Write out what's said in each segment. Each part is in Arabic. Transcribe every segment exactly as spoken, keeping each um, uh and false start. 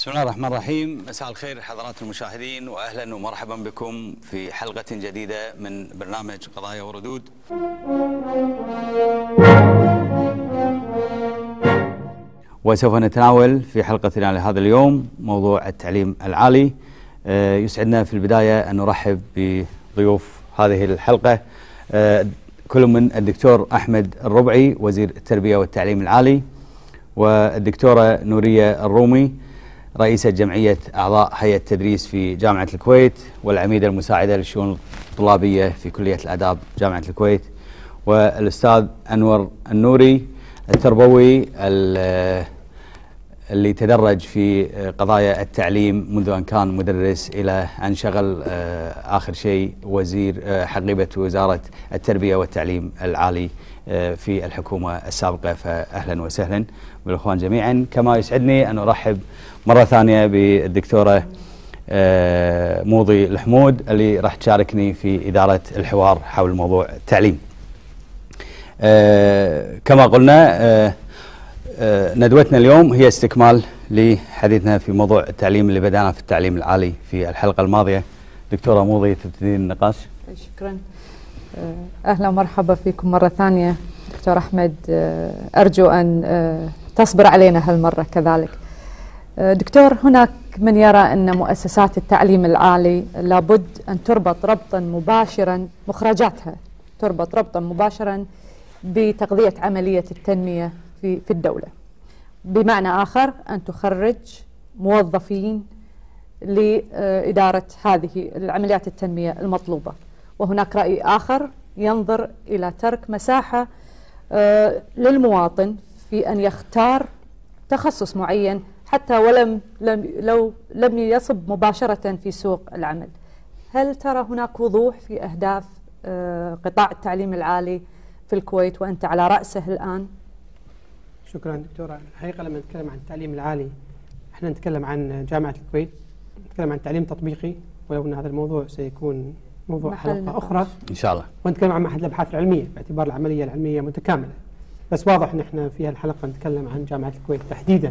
بسم الله الرحمن الرحيم. مساء الخير حضرات المشاهدين، واهلا ومرحبا بكم في حلقة جديدة من برنامج قضايا وردود. وسوف نتناول في حلقتنا لهذا اليوم موضوع التعليم العالي. يسعدنا في البداية أن نرحب بضيوف هذه الحلقة، كل من الدكتور أحمد الربعي وزير التربية والتعليم العالي، والدكتورة نورية الرومي رئيسة جمعية أعضاء هيئة التدريس في جامعة الكويت، والعميدة المساعدة للشؤون الطلابية في كلية الآداب جامعة الكويت، والأستاذ أنور النوري التربوي اللي تدرج في قضايا التعليم منذ أن كان مدرس إلى أن شغل آخر شيء وزير حقيبة وزارة التربية والتعليم العالي في الحكومة السابقة. فأهلا وسهلا بالأخوان جميعا. كما يسعدني أن أرحب مرة ثانية بالدكتورة موضي الحمود اللي راح تشاركني في إدارة الحوار حول موضوع التعليم. كما قلنا ندوتنا اليوم هي استكمال لحديثنا في موضوع التعليم اللي بدأنا في التعليم العالي في الحلقة الماضية. دكتورة موضي تبتدين النقاش. شكرا، أهلا ومرحبا فيكم مرة ثانية. دكتور أحمد، أرجو أن تصبر علينا هالمرة كذلك. دكتور، هناك من يرى أن مؤسسات التعليم العالي لابد أن تربط ربطا مباشرا، مخرجاتها تربط ربطا مباشرا بتغذية عملية التنمية في في الدولة، بمعنى آخر أن تخرج موظفين لإدارة هذه العمليات التنمية المطلوبة. وهناك رأي آخر ينظر إلى ترك مساحة للمواطن في أن يختار تخصص معين حتى ولم لم لو لم يصب مباشرة في سوق العمل. هل ترى هناك وضوح في أهداف قطاع التعليم العالي في الكويت وأنت على رأسه الآن؟ شكرا دكتورة. الحقيقة لما نتكلم عن التعليم العالي احنا نتكلم عن جامعة الكويت، نتكلم عن تعليم تطبيقي، ولو أن هذا الموضوع سيكون موضوع حلقة أخرى إن شاء الله، ونتكلم عن معهد الأبحاث العلمية باعتبار العملية العلمية متكاملة. بس واضح أن احنا في هالحلقة نتكلم عن جامعة الكويت تحديدا.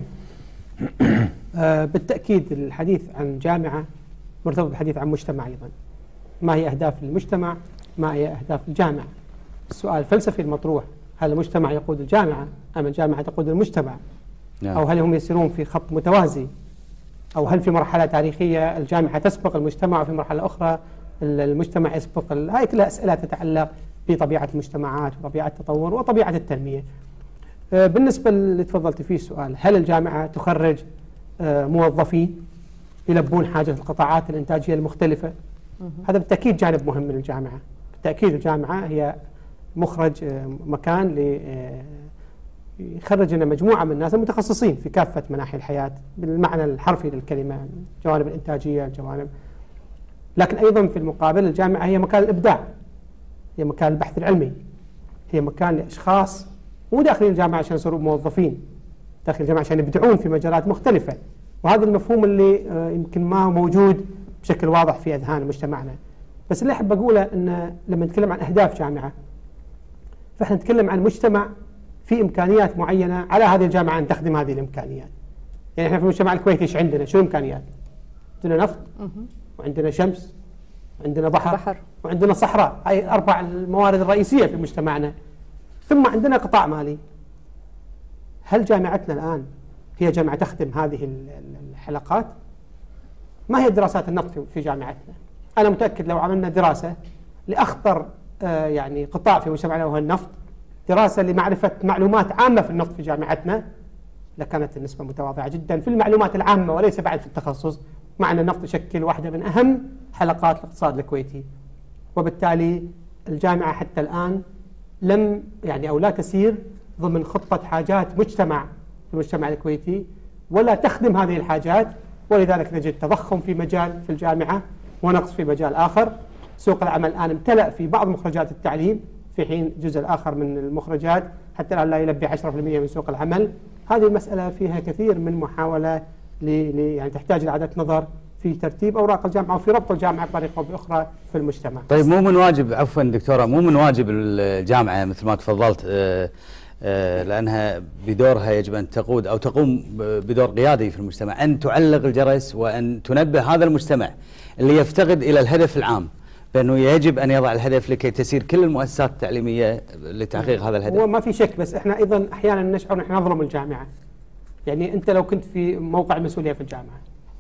آه بالتأكيد الحديث عن جامعة مرتبط بالحديث عن مجتمع أيضا. ما هي أهداف المجتمع؟ ما هي أهداف الجامعة؟ السؤال الفلسفي المطروح، هل المجتمع يقود الجامعة أم الجامعة تقود المجتمع؟ نعم. أو هل هم يسيرون في خط متوازي؟ أو هل في مرحلة تاريخية الجامعة تسبق المجتمع وفي مرحلة أخرى المجتمع يسبق؟ هاي كلها أسئلة تتعلق بطبيعة المجتمعات وطبيعة التطور وطبيعة التنمية. بالنسبة اللي تفضلت فيه السؤال، هل الجامعة تخرج موظفين يلبون حاجة القطاعات الإنتاجية المختلفة؟ هذا بالتأكيد جانب مهم من الجامعة. بالتأكيد الجامعة هي مخرج مكان يخرج لنا مجموعة من الناس المتخصصين في كافة مناحي الحياة بالمعنى الحرفي للكلمة، الجوانب الإنتاجية، الجوانب. لكن أيضا في المقابل الجامعة هي مكان الإبداع، هي مكان البحث العلمي، هي مكان لأشخاص مو داخلين الجامعة عشان يصيروا موظفين، داخل الجامعة عشان يبدعون في مجالات مختلفة. وهذا المفهوم اللي يمكن ما هو موجود بشكل واضح في أذهان مجتمعنا. بس اللي أحب أقوله أن لما نتكلم عن أهداف جامعة فإحنا نتكلم عن مجتمع في إمكانيات معينة، على هذه الجامعة أن تخدم هذه الإمكانيات. يعني إحنا في المجتمع الكويتي إيش عندنا؟ شو إمكانيات؟ عندنا نفط، وعندنا شمس، وعندنا بحر, بحر. وعندنا صحراء. هاي أربع الموارد الرئيسية في مجتمعنا. ثم عندنا قطاع مالي. هل جامعتنا الآن هي جامعة تخدم هذه الحلقات؟ ما هي دراسات النفط في جامعتنا؟ أنا متأكد لو عملنا دراسة لأخطر آه يعني قطاع في مجتمعنا وهو النفط، دراسة لمعرفة معلومات عامة في النفط في جامعتنا، لكانت النسبة متواضعة جدا في المعلومات العامة وليس بعد في التخصص، مع أن النفط يشكل واحدة من أهم حلقات الاقتصاد الكويتي. وبالتالي الجامعة حتى الآن لم يعني أو لا تسير ضمن خطة حاجات مجتمع في المجتمع الكويتي ولا تخدم هذه الحاجات، ولذلك نجد تضخم في مجال في الجامعة ونقص في مجال آخر. سوق العمل الآن امتلأ في بعض مخرجات التعليم، في حين الجزء الآخر من المخرجات حتى الآن لا يلبي عشرة بالمئة من سوق العمل. هذه المسألة فيها كثير من محاولة ل يعني تحتاج لإعادة نظر في ترتيب أوراق الجامعة وفي ربط الجامعة بطريقة أو بأخرى في المجتمع. طيب، مو من واجب، عفوا دكتورة، مو من واجب الجامعة مثل ما تفضلت لأنها بدورها يجب أن تقود أو تقوم بدور قيادي في المجتمع، أن تعلق الجرس وأن تنبه هذا المجتمع اللي يفتقد إلى الهدف العام بأنه يجب أن يضع الهدف لكي تسير كل المؤسسات التعليمية لتحقيق هذا الهدف. هو ما في شك، بس احنا أيضا أحيانا نشعر نحن نظلم الجامعة. يعني أنت لو كنت في موقع المسؤولية في الجامعة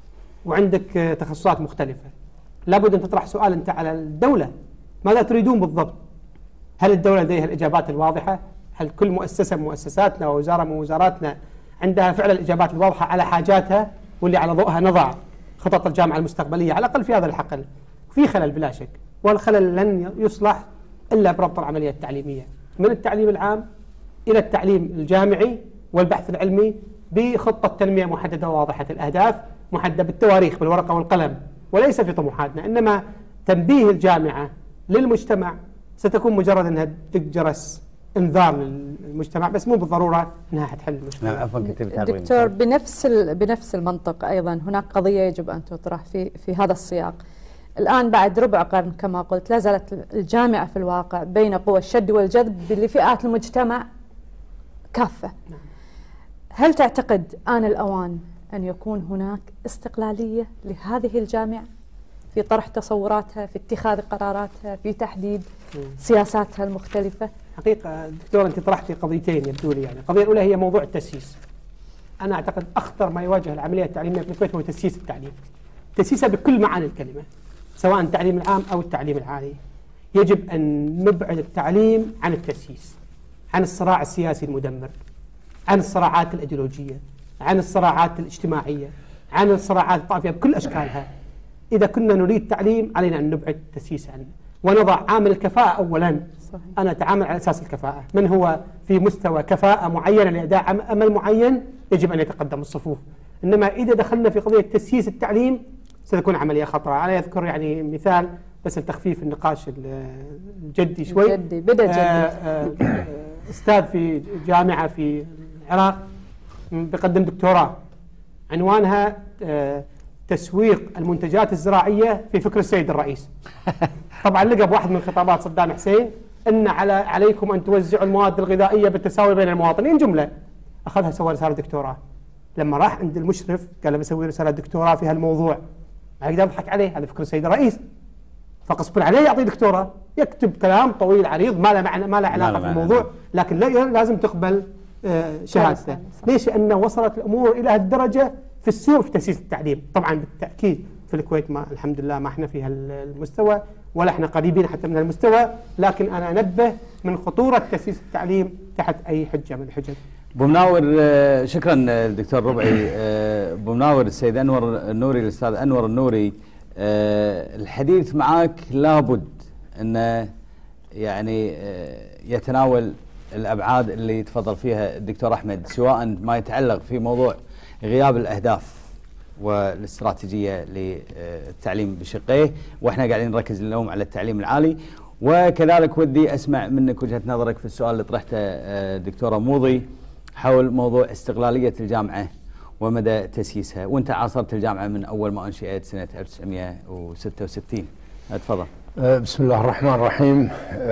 وعندك تخصصات مختلفة، لابد أن تطرح سؤال أنت على الدولة، ماذا تريدون بالضبط؟ هل الدولة لديها الإجابات الواضحة؟ هل كل مؤسسة من مؤسساتنا ووزارة من وزاراتنا عندها فعلا الإجابات الواضحة على حاجاتها واللي على ضوءها نضع خطط الجامعة المستقبلية على الأقل في هذا الحقل؟ في خلل بلا شك، والخلل لن يصلح إلا بربط العملية التعليمية من التعليم العام إلى التعليم الجامعي والبحث العلمي بخطة تنمية محددة وواضحة الأهداف، محددة بالتواريخ بالورقة والقلم، وليس في طموحاتنا. إنما تنبيه الجامعة للمجتمع ستكون مجرد أنها تدق جرس انذار للمجتمع، بس مو بالضرورة أنها حتحل المشكلة. نعم عفوا كنت دكتور، بنفس بنفس المنطق أيضا هناك قضية يجب أن تطرح في في هذا السياق. الآن بعد ربع قرن كما قلت لا زالت الجامعة في الواقع بين قوى الشد والجذب لفئات المجتمع كافة. نعم. هل تعتقد آن الأوان أن يكون هناك استقلالية لهذه الجامعة في طرح تصوراتها، في اتخاذ قراراتها، في تحديد سياساتها المختلفة؟ حقيقة دكتور أنت طرحتي قضيتين يبدو لي. يعني القضية الأولى هي موضوع التأسيس. أنا أعتقد أخطر ما يواجه العملية التعليمية في الكويت هو تأسيس التعليم، تأسيسها بكل معاني الكلمة، سواء التعليم العام أو التعليم العالي. يجب أن نبعد التعليم عن التأسيس، عن الصراع السياسي المدمر، عن الصراعات الأيديولوجية، عن الصراعات الاجتماعية، عن الصراعات الطائفية بكل أشكالها. إذا كنا نريد تعليم علينا أن نبعد التأسيس عنه ونضع عامل الكفاءة أولا. صحيح. أنا أتعامل على أساس الكفاءة، من هو في مستوى كفاءة معينة لأداء أمل معين يجب أن يتقدم الصفوف. إنما إذا دخلنا في قضية تأسيس التعليم ستكون عملية خطرة. أنا أذكر يعني مثال بس لتخفيف النقاش الجدي شوي. جدي بدأ جدي. آه آه أستاذ في جامعة في العراق بيقدم دكتوراه عنوانها آه تسويق المنتجات الزراعية في فكر السيد الرئيس. طبعا لقى بواحد من خطابات صدام حسين أن على عليكم أن توزعوا المواد الغذائية بالتساوي بين المواطنين، جملة أخذها سوى رسالة دكتوراه. لما راح عند المشرف قال له بسوي رسالة دكتوراه في هالموضوع، ما يقدر يضحك عليه، هذا فكر السيد الرئيس، فقصب عليه يعطيه دكتوراه، يكتب كلام طويل عريض ما له معنى ما له علاقة في الموضوع، لكن لازم تقبل شهادته. ليش؟ لأنه وصلت الأمور إلى هالدرجة في السوق في تأسيس التعليم. طبعا بالتأكيد في الكويت ما الحمد لله ما احنا في هالمستوى ولا احنا قريبين حتى من المستوى، لكن أنا أنبه من خطورة تأسيس التعليم تحت أي حجة من الحجج. بمناور شكرا الدكتور ربعي. بمناور السيد أنور النوري، الأستاذ أنور النوري، الحديث معك لابد أنه يعني يتناول الأبعاد اللي تفضل فيها الدكتور أحمد، سواء ما يتعلق في موضوع غياب الأهداف والاستراتيجية للتعليم بشقيه، وإحنا قاعدين نركز اليوم على التعليم العالي. وكذلك ودي أسمع منك وجهة نظرك في السؤال اللي طرحته الدكتورة موضي حول موضوع استقلالية الجامعة ومدى تأسيسها، وأنت عاصرت الجامعة من أول ما أنشئت سنة ألف وتسعمئة وستة وستين. تفضل. بسم الله الرحمن الرحيم.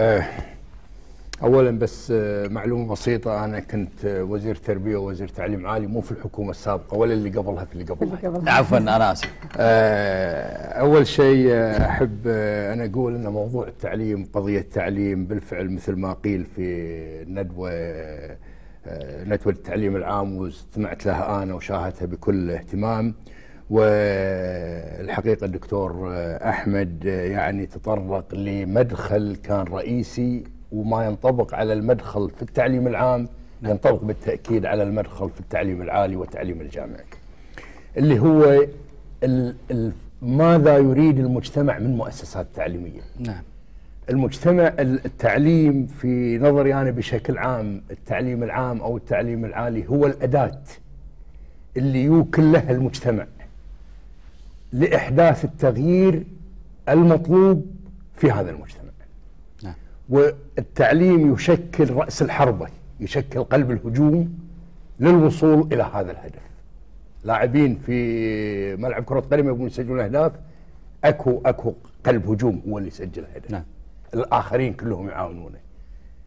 أولا بس معلومة بسيطة، أنا كنت وزير تربية ووزير تعليم عالي، مو في الحكومة السابقة ولا اللي قبلها في اللي قبلها. عفوا أنا آسف. أول شيء أحب أنا أقول أن موضوع التعليم، قضية تعليم بالفعل مثل ما قيل في الندوة ندوة التعليم العام، واستمعت لها أنا وشاهدتها بكل اهتمام. والحقيقة الدكتور أحمد يعني تطرق لمدخل كان رئيسي، وما ينطبق على المدخل في التعليم العام ينطبق بالتأكيد على المدخل في التعليم العالي والتعليم الجامعي، اللي هو ال ال ماذا يريد المجتمع من مؤسسات تعليمية. نعم. المجتمع التعليم في نظري أنا بشكل عام، التعليم العام أو التعليم العالي هو الأداة اللي يوكل لها المجتمع لإحداث التغيير المطلوب في هذا المجتمع. نعم. والتعليم يشكل رأس الحربة، يشكل قلب الهجوم للوصول إلى هذا الهدف. لاعبين في ملعب كرة قدم يبون يسجلون أهداف، أكو أكو قلب هجوم هو اللي يسجل هدف. نعم. الآخرين كلهم يعاونونه. في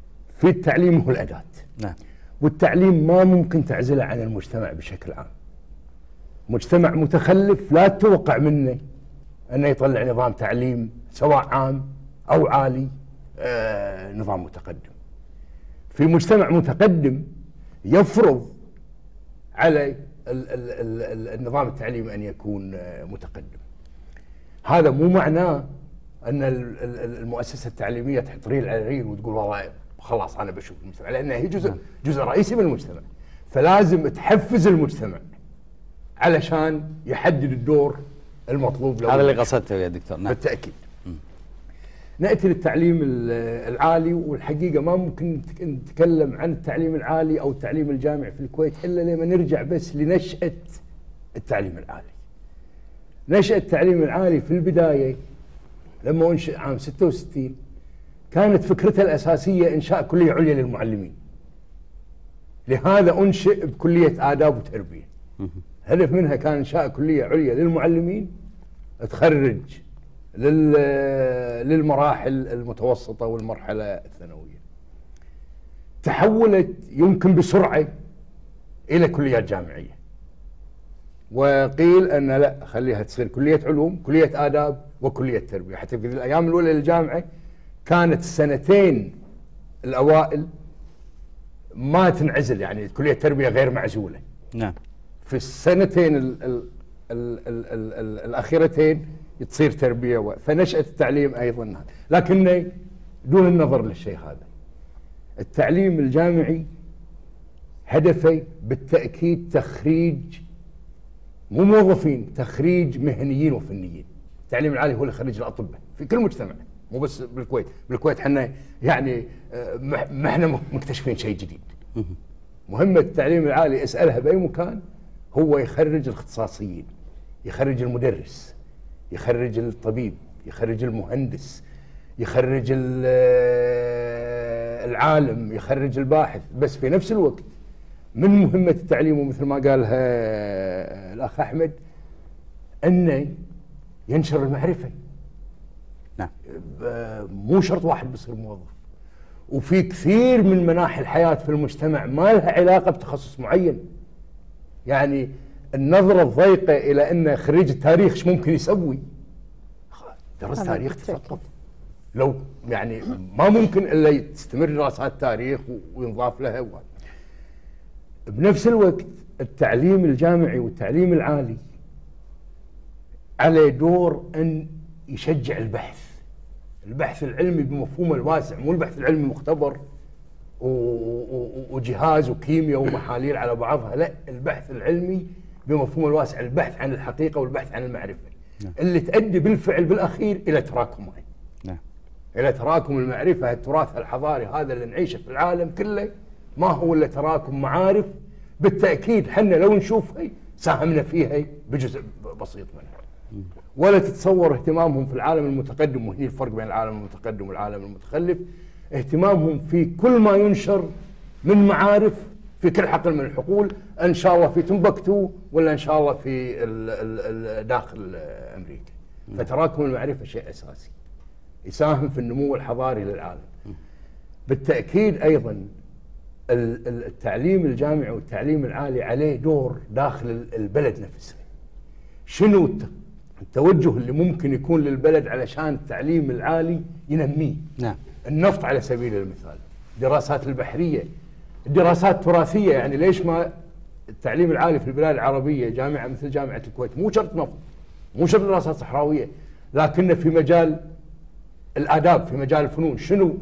في التعليم هو الأداة. نعم. والتعليم ما ممكن تعزله عن المجتمع بشكل عام. مجتمع متخلف لا تتوقع منه أنه يطلع نظام تعليم سواء عام أو عالي آه نظام متقدم. في مجتمع متقدم يفرض على ال ال ال النظام التعليمي أن يكون آه متقدم. هذا مو معناه أن المؤسسة التعليمية تحط ريل على ريل وتقول والله خلاص أنا بشوف المجتمع، لأنها هي جزء جزء رئيسي من المجتمع. فلازم تحفز المجتمع علشان يحدد الدور المطلوب له. هذا اللي قصدته يا دكتور. نعم. بالتأكيد. م. نأتي للتعليم العالي، والحقيقة ما ممكن نتكلم عن التعليم العالي أو التعليم الجامعي في الكويت إلا لما نرجع بس لنشأة التعليم العالي. نشأة التعليم العالي في البداية لما أنشئ عام ستة وستين كانت فكرتها الأساسية إنشاء كلية عليا للمعلمين. لهذا أنشئ بكلية آداب وتربية. هدف منها كان إنشاء كلية عليا للمعلمين تخرج للمراحل المتوسطة والمرحلة الثانوية. تحولت يمكن بسرعة إلى كليات جامعية، وقيل أن لا خليها تصير كلية علوم، كلية آداب وكلية تربية. حتى في الأيام الأولى للجامعة كانت السنتين الأوائل ما تنعزل، يعني كلية تربية غير معزولة. نعم. في السنتين ال ال ال ال ال ال الأخيرتين تصير تربية و... فنشأت التعليم أيضا. لكن دون النظر للشيء هذا، التعليم الجامعي هدفه بالتأكيد تخريج مو موظفين، تخريج مهنيين وفنيين. التعليم العالي هو اللي يخرج الأطباء في كل مجتمع، مو بس بالكويت. بالكويت احنا يعني ما احنا مكتشفين شيء جديد. مهمة التعليم العالي اسألها بأي مكان، هو يخرج الاختصاصيين، يخرج المدرس، يخرج الطبيب، يخرج المهندس، يخرج العالم، يخرج الباحث. بس في نفس الوقت من مهمة التعليم، ومثل ما قالها الأخ أحمد، أنه ينشر المعرفة. نعم. مو شرط واحد بيصير موظف، وفي كثير من مناحي الحياة في المجتمع ما لها علاقة بتخصص معين. يعني النظرة الضيقة إلى أن خريج التاريخ ايش ممكن يسوي؟ درس تاريخ تثقف. لو يعني ما ممكن إلا تستمر دراسات تاريخ وينضاف لها و... بنفس الوقت التعليم الجامعي والتعليم العالي عليه دور أن يشجع البحث، البحث العلمي بمفهومه الواسع، مو البحث العلمي مختبر وجهاز وكيمياء ومحاليل على بعضها، لا، البحث العلمي بمفهومه الواسع، البحث عن الحقيقة والبحث عن المعرفة. نعم. اللي تؤدي بالفعل بالأخير إلى تراكمها. نعم. إلى تراكم المعرفة، التراث الحضاري هذا اللي نعيشه في العالم كله ما هو إلا تراكم معارف. بالتأكيد حنا لو نشوفها ساهمنا فيها بجزء بسيط منها. ولا تتصور اهتمامهم في العالم المتقدم، وهي الفرق بين العالم المتقدم والعالم المتخلف، اهتمامهم في كل ما ينشر من معارف في كل حقل من الحقول، ان شاء الله في تمبكتو ولا ان شاء الله في ال ال داخل امريكا. فتراكم المعرفة شيء اساسي يساهم في النمو الحضاري للعالم. بالتأكيد ايضا التعليم الجامعي والتعليم العالي عليه دور داخل البلد نفسه. شنو التوجه اللي ممكن يكون للبلد علشان التعليم العالي ينميه؟ نعم. النفط على سبيل المثال، الدراسات البحرية، الدراسات التراثية. يعني ليش ما التعليم العالي في البلاد العربية جامعة مثل جامعة الكويت مو شرط نفط، مو شرط دراسات صحراوية، لكن في مجال الآداب، في مجال الفنون، شنو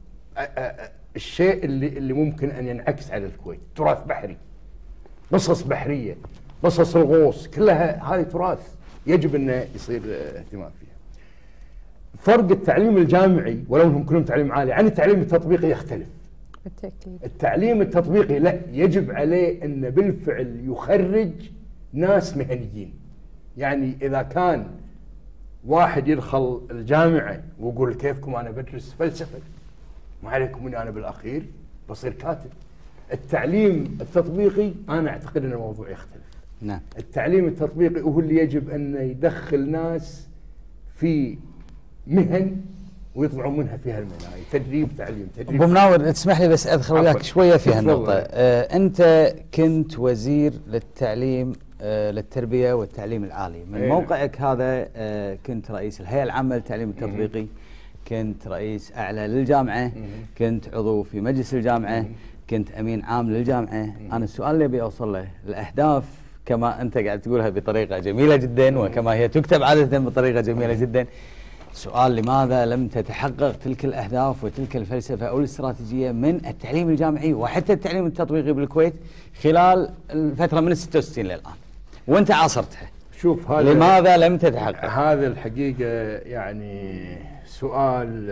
الشيء اللي اللي ممكن أن ينعكس على الكويت؟ تراث بحري، قصص بحرية، قصص الغوص، كلها هذه تراث يجب أن يصير اهتمام فيها. فرق التعليم الجامعي ولو انهم كلهم تعليم عالي عن التعليم التطبيقي يختلف. بالتأكيد. التعليم التطبيقي لا، يجب عليه أن بالفعل يخرج ناس مهنيين. يعني إذا كان واحد يدخل الجامعة ويقول كيفكم أنا بدرس فلسفة، ما عليكم اني انا بالاخير بصير كاتب. التعليم التطبيقي انا اعتقد ان الموضوع يختلف. نعم. التعليم التطبيقي هو اللي يجب ان يدخل ناس في مهن ويطلعون منها في هالمناهج، تدريب تعليم تدريب. ابو مناور تسمح لي بس ادخل وياك شويه في هالنقطه. آه انت كنت وزير للتعليم آه للتربيه والتعليم العالي، من أيه. موقعك هذا آه كنت رئيس الهيئه العامه للتعليم التطبيقي، كنت رئيس اعلى للجامعه، كنت عضو في مجلس الجامعه، كنت امين عام للجامعه. انا السؤال اللي ابي اوصل له، الاهداف كما انت قاعد تقولها بطريقه جميله جدا وكما هي تكتب عاده بطريقه جميله جدا، سؤال لماذا لم تتحقق تلك الأهداف وتلك الفلسفة أو الاستراتيجية من التعليم الجامعي وحتى التعليم التطبيقي بالكويت خلال الفترة من ستة وستين للآن وأنت عاصرتها؟ شوف هذا لماذا لم تتحقق؟ هذا الحقيقة يعني سؤال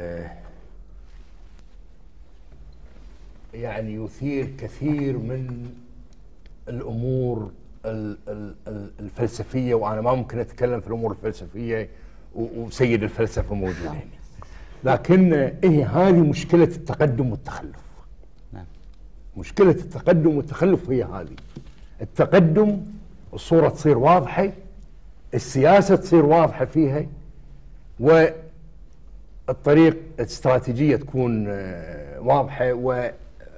يعني يثير كثير من الأمور الفلسفية، وأنا ما ممكن أتكلم في الأمور الفلسفية وسيد الفلسفة موجود هنا، لكن إيه هذه مشكلة التقدم والتخلف. نعم. مشكلة التقدم والتخلف هي هذه. التقدم الصورة تصير واضحة، السياسة تصير واضحة فيها، والطريق الاستراتيجية تكون واضحة، و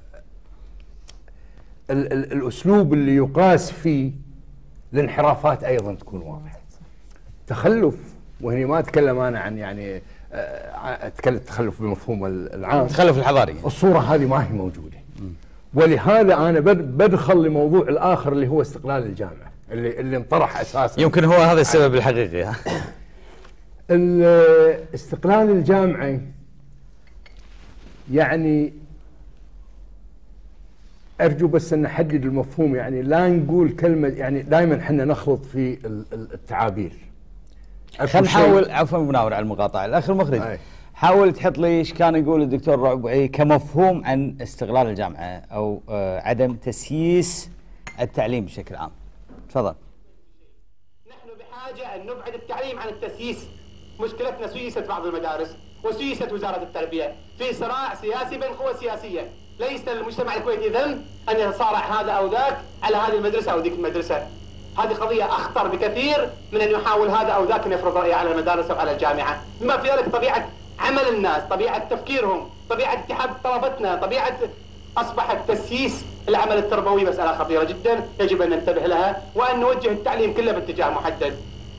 الأسلوب اللي يقاس فيه الانحرافات أيضا تكون واضحة. تخلف، وهني ما أتكلم أنا عن يعني أتكلم التخلف بمفهوم العام، التخلف الحضاري، الصورة هذه ما هي موجودة. ولهذا أنا بدخل لموضوع الآخر اللي هو استقلال الجامعة اللي اللي انطرح أساسا. يمكن هو هذا السبب الحقيقي. استقلال الجامعة يعني أرجو بس أن نحدد المفهوم، يعني لا نقول كلمة، يعني دائما احنا نخلط في التعابير. خلينا نحاول، عفوا مناور على المقاطعة، الأخ المخرج أي. حاول تحط لي ايش كان يقول الدكتور ربعي كمفهوم عن استقلال الجامعة أو آه عدم تسييس التعليم بشكل عام. تفضل. نحن بحاجة أن نبعد التعليم عن التسييس. مشكلتنا سيست بعض المدارس وسيست وزارة التربية في صراع سياسي بين قوى سياسية. ليس للمجتمع الكويتي ذنب أن يتصارع هذا أو ذاك على هذه المدرسة أو ذيك المدرسة. هذه قضية أخطر بكثير من أن يحاول هذا أو ذاك أن يفرض رأيه على المدارس أو على الجامعة، بما في ذلك طبيعة عمل الناس، طبيعة تفكيرهم، طبيعة اتحاد طلبتنا، طبيعة أصبح التسييس العمل التربوي مسألة خطيرة جدا يجب أن ننتبه لها وأن نوجه التعليم كله باتجاه محدد.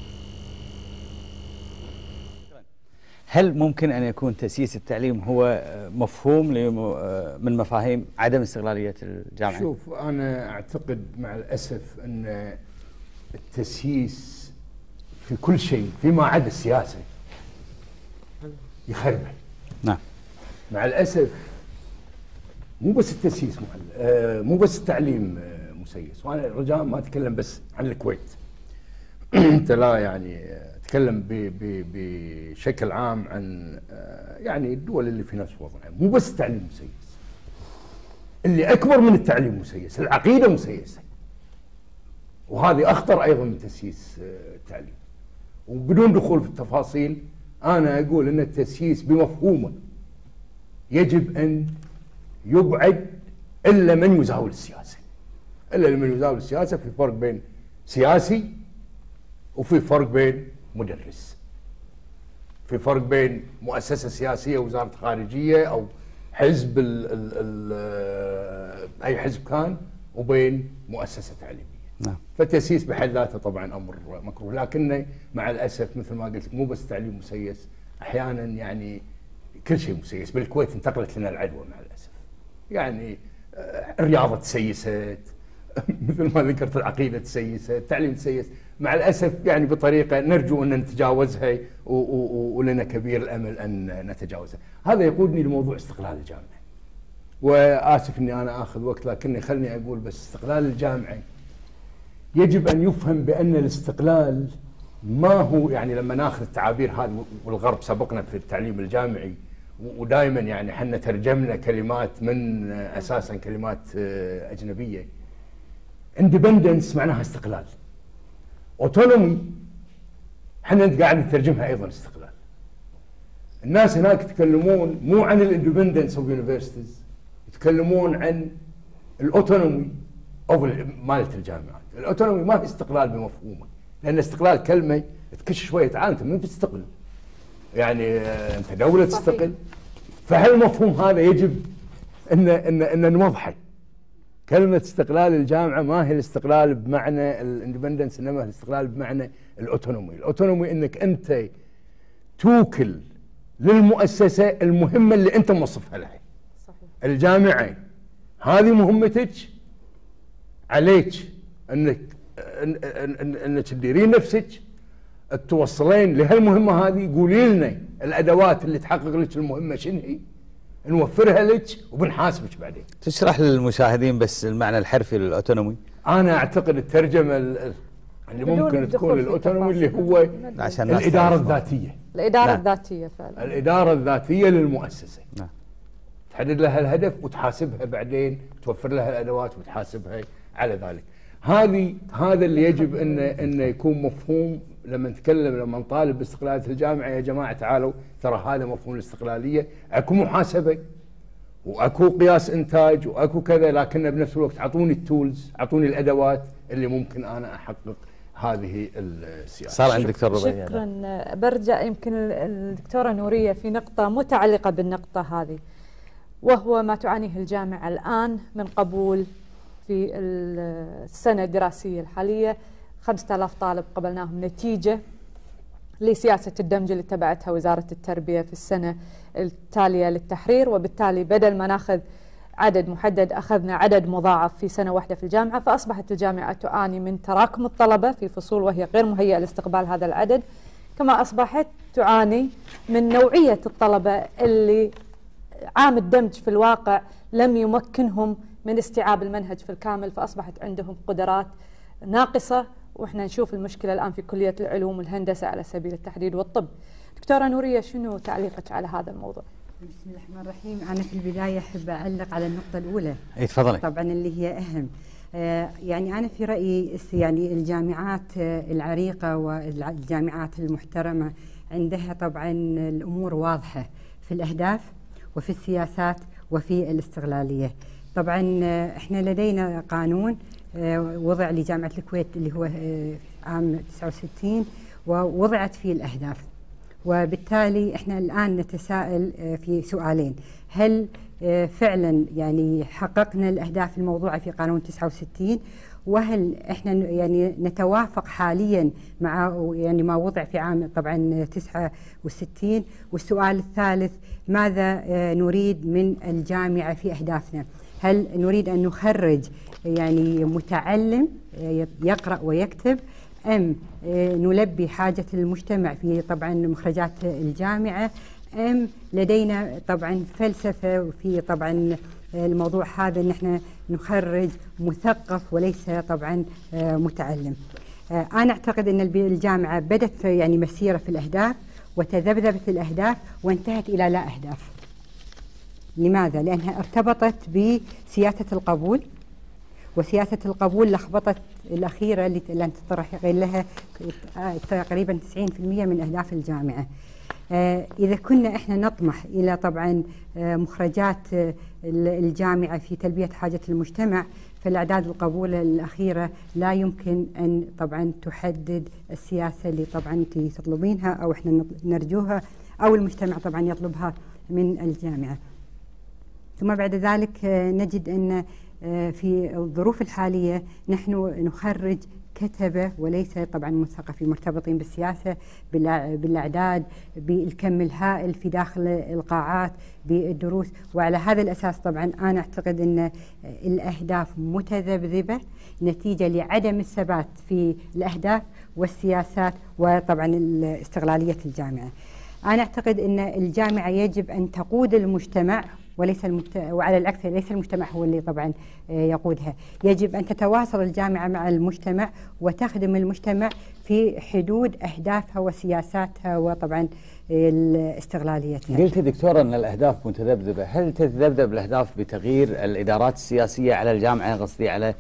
هل ممكن أن يكون تسييس التعليم هو مفهوم من مفاهيم عدم استقلالية الجامعة؟ شوف، أنا أعتقد مع الأسف أن التسييس في كل شيء فيما عدا السياسة يخربه. نعم. مع الأسف مو بس التسييس مو بس التعليم مسيس، وأنا رجاء ما أتكلم بس عن الكويت. أنت لا يعني أتكلم بشكل عام عن يعني الدول اللي في نفس وضعها. مو بس التعليم مسيس، اللي أكبر من التعليم مسيس، العقيدة مسيسة، وهذه أخطر أيضا من تسييس التعليم. وبدون دخول في التفاصيل، أنا أقول أن التسييس بمفهومه يجب أن يبعد إلا من يزاول السياسة. إلا من يزاول السياسة. في فرق بين سياسي وفي فرق بين مدرس، في فرق بين مؤسسة سياسية وزارة خارجية أو حزب ال ال ال أي حزب كان، وبين مؤسسة تعليمية. نعم. فالتسييس بحد ذاته طبعا أمر مكروه، لكن مع الأسف مثل ما قلت مو بس تعليم مسيس، أحيانا يعني كل شيء مسيس. بالكويت انتقلت لنا العدوى مع الأسف، يعني الرياضة تسيست مثل ما ذكرت، العقيدة تسيست، التعليم تسيس مع الأسف، يعني بطريقة نرجو أن نتجاوزها ولنا كبير الأمل أن نتجاوزها. هذا يقودني لموضوع استقلال الجامعة، وآسف أني أنا آخذ وقت، لكني خلني أقول بس استقلال الجامعة يجب أن يفهم بأن الاستقلال ما هو يعني لما ناخذ التعابير هذه، والغرب سبقنا في التعليم الجامعي ودائما يعني حنا ترجمنا كلمات من أساسا كلمات أجنبية. independence معناها استقلال، autonomy حنا قاعد نترجمها أيضا استقلال. الناس هناك يتكلمون مو عن الاندبندنس اوف يونيفرسيتيز، يتكلمون عن الاوتونومي اوف مالت الجامعات. الاوتونومي ما هي استقلال بمفهومه، لان استقلال كلمه تكش شويه، تعال انت من تستقل؟ يعني انت دوله تستقل. فهالمفهوم هذا يجب ان ان ان نوضحه. كلمه استقلال الجامعه ما هي الاستقلال بمعنى الاندبندنس، انما الاستقلال بمعنى الاوتونومي. الاوتونومي انك انت توكل للمؤسسه المهمه اللي انت موظفها لها. صحيح. الجامعه هذه مهمتك، عليك انك انك تديرين نفسك، توصلين لهالمهمه هذه. قولي لنا الادوات اللي تحقق لك المهمه شنو هي، نوفرها لك وبنحاسبك بعدين. تشرح للمشاهدين بس المعنى الحرفي للاوتونومي. انا اعتقد الترجمه اللي ممكن تكون للاوتونومي اللي هو الاداره الذاتيه. الاداره نعم. الذاتيه فعلا. الاداره الذاتيه للمؤسسه. نعم. تحدد لها الهدف وتحاسبها بعدين، توفر لها الادوات وتحاسبها على ذلك. هذه هذا اللي يجب ان انه يكون مفهوم لما نتكلم، لما نطالب باستقلاليه الجامعه. يا جماعه تعالوا، ترى هذا مفهوم الاستقلاليه، اكو محاسبه واكو قياس انتاج واكو كذا، لكن بنفس الوقت اعطوني التولز، اعطوني الادوات اللي ممكن انا احقق هذه السياسه. صار عند دكتور ربيع. شكرا. برجع يمكن الدكتوره نوريه في نقطه متعلقه بالنقطه هذه، وهو ما تعانيه الجامعه الان من قبول في السنه الدراسيه الحاليه. خمسة آلاف طالب قبلناهم نتيجه لسياسه الدمج اللي اتبعتها وزاره التربيه في السنه التاليه للتحرير، وبالتالي بدل ما ناخذ عدد محدد أخذنا عدد مضاعف في سنة واحدة في الجامعة، فأصبحت الجامعة تعاني من تراكم الطلبة في فصول وهي غير مهيئة لاستقبال هذا العدد، كما أصبحت تعاني من نوعية الطلبة اللي عام الدمج في الواقع لم يمكنهم من استيعاب المنهج في الكامل، فأصبحت عندهم قدرات ناقصة. وإحنا نشوف المشكلة الآن في كلية العلوم والهندسة على سبيل التحديد والطب. دكتورة نورية، شنو تعليقك على هذا الموضوع؟ بسم الله الرحمن الرحيم. أنا في البداية أحب أعلق على النقطة الأولى. اي تفضلي. طبعا اللي هي أهم. آه يعني أنا في رأيي يعني الجامعات العريقة والجامعات المحترمة عندها طبعا الأمور واضحة في الأهداف وفي السياسات وفي الاستغلالية. طبعا إحنا لدينا قانون آه وضع لجامعة الكويت اللي هو آه عام تسعة وستين، ووضعت فيه الأهداف. وبالتالي احنا الآن نتساءل في سؤالين: هل فعلا يعني حققنا الأهداف الموضوعة في قانون تسعة وستين؟ وهل احنا يعني نتوافق حاليا مع يعني ما وضع في عام طبعا تسعة وستين؟ والسؤال الثالث: ماذا نريد من الجامعة في أهدافنا؟ هل نريد أن نخرج يعني متعلم يقرأ ويكتب، أم نلبي حاجة المجتمع في طبعا مخرجات الجامعة، أم لدينا طبعا فلسفة في طبعا الموضوع هذا أن احنا نخرج مثقف وليس طبعا متعلم؟ أنا أعتقد أن الجامعة بدت يعني مسيرة في الأهداف وتذبذبت الأهداف وانتهت إلى لا أهداف. لماذا؟ لأنها ارتبطت بسياسة القبول، وسياسة القبول لخبطت الأخيرة اللي لن تطرح غير لها تقريبا تسعين بالمئة من أهداف الجامعة. آه إذا كنا إحنا نطمح إلى طبعا آه مخرجات آه الجامعة في تلبية حاجة المجتمع، فالأعداد القبول الأخيرة لا يمكن أن طبعا تحدد السياسة اللي طبعا أنت تطلبينها أو إحنا نرجوها أو المجتمع طبعا يطلبها من الجامعة. ثم بعد ذلك آه نجد أن في الظروف الحالية نحن نخرج كتبة وليس طبعا مثقفين مرتبطين بالسياسة، بالأعداد، بالكم الهائل في داخل القاعات، بالدروس. وعلى هذا الأساس طبعا أنا أعتقد أن الأهداف متذبذبة نتيجة لعدم الثبات في الأهداف والسياسات وطبعا استغلالية الجامعة. أنا أعتقد أن الجامعة يجب أن تقود المجتمع وليس المجت... وعلى العكس ليس المجتمع هو اللي طبعا يقودها. يجب أن تتواصل الجامعة مع المجتمع وتخدم المجتمع في حدود أهدافها وسياساتها وطبعا الاستغلالية. قلت دكتورة أن الأهداف متذبذبة، هل تتذبذب الأهداف بتغيير الإدارات السياسية على الجامعة؟ قصدي على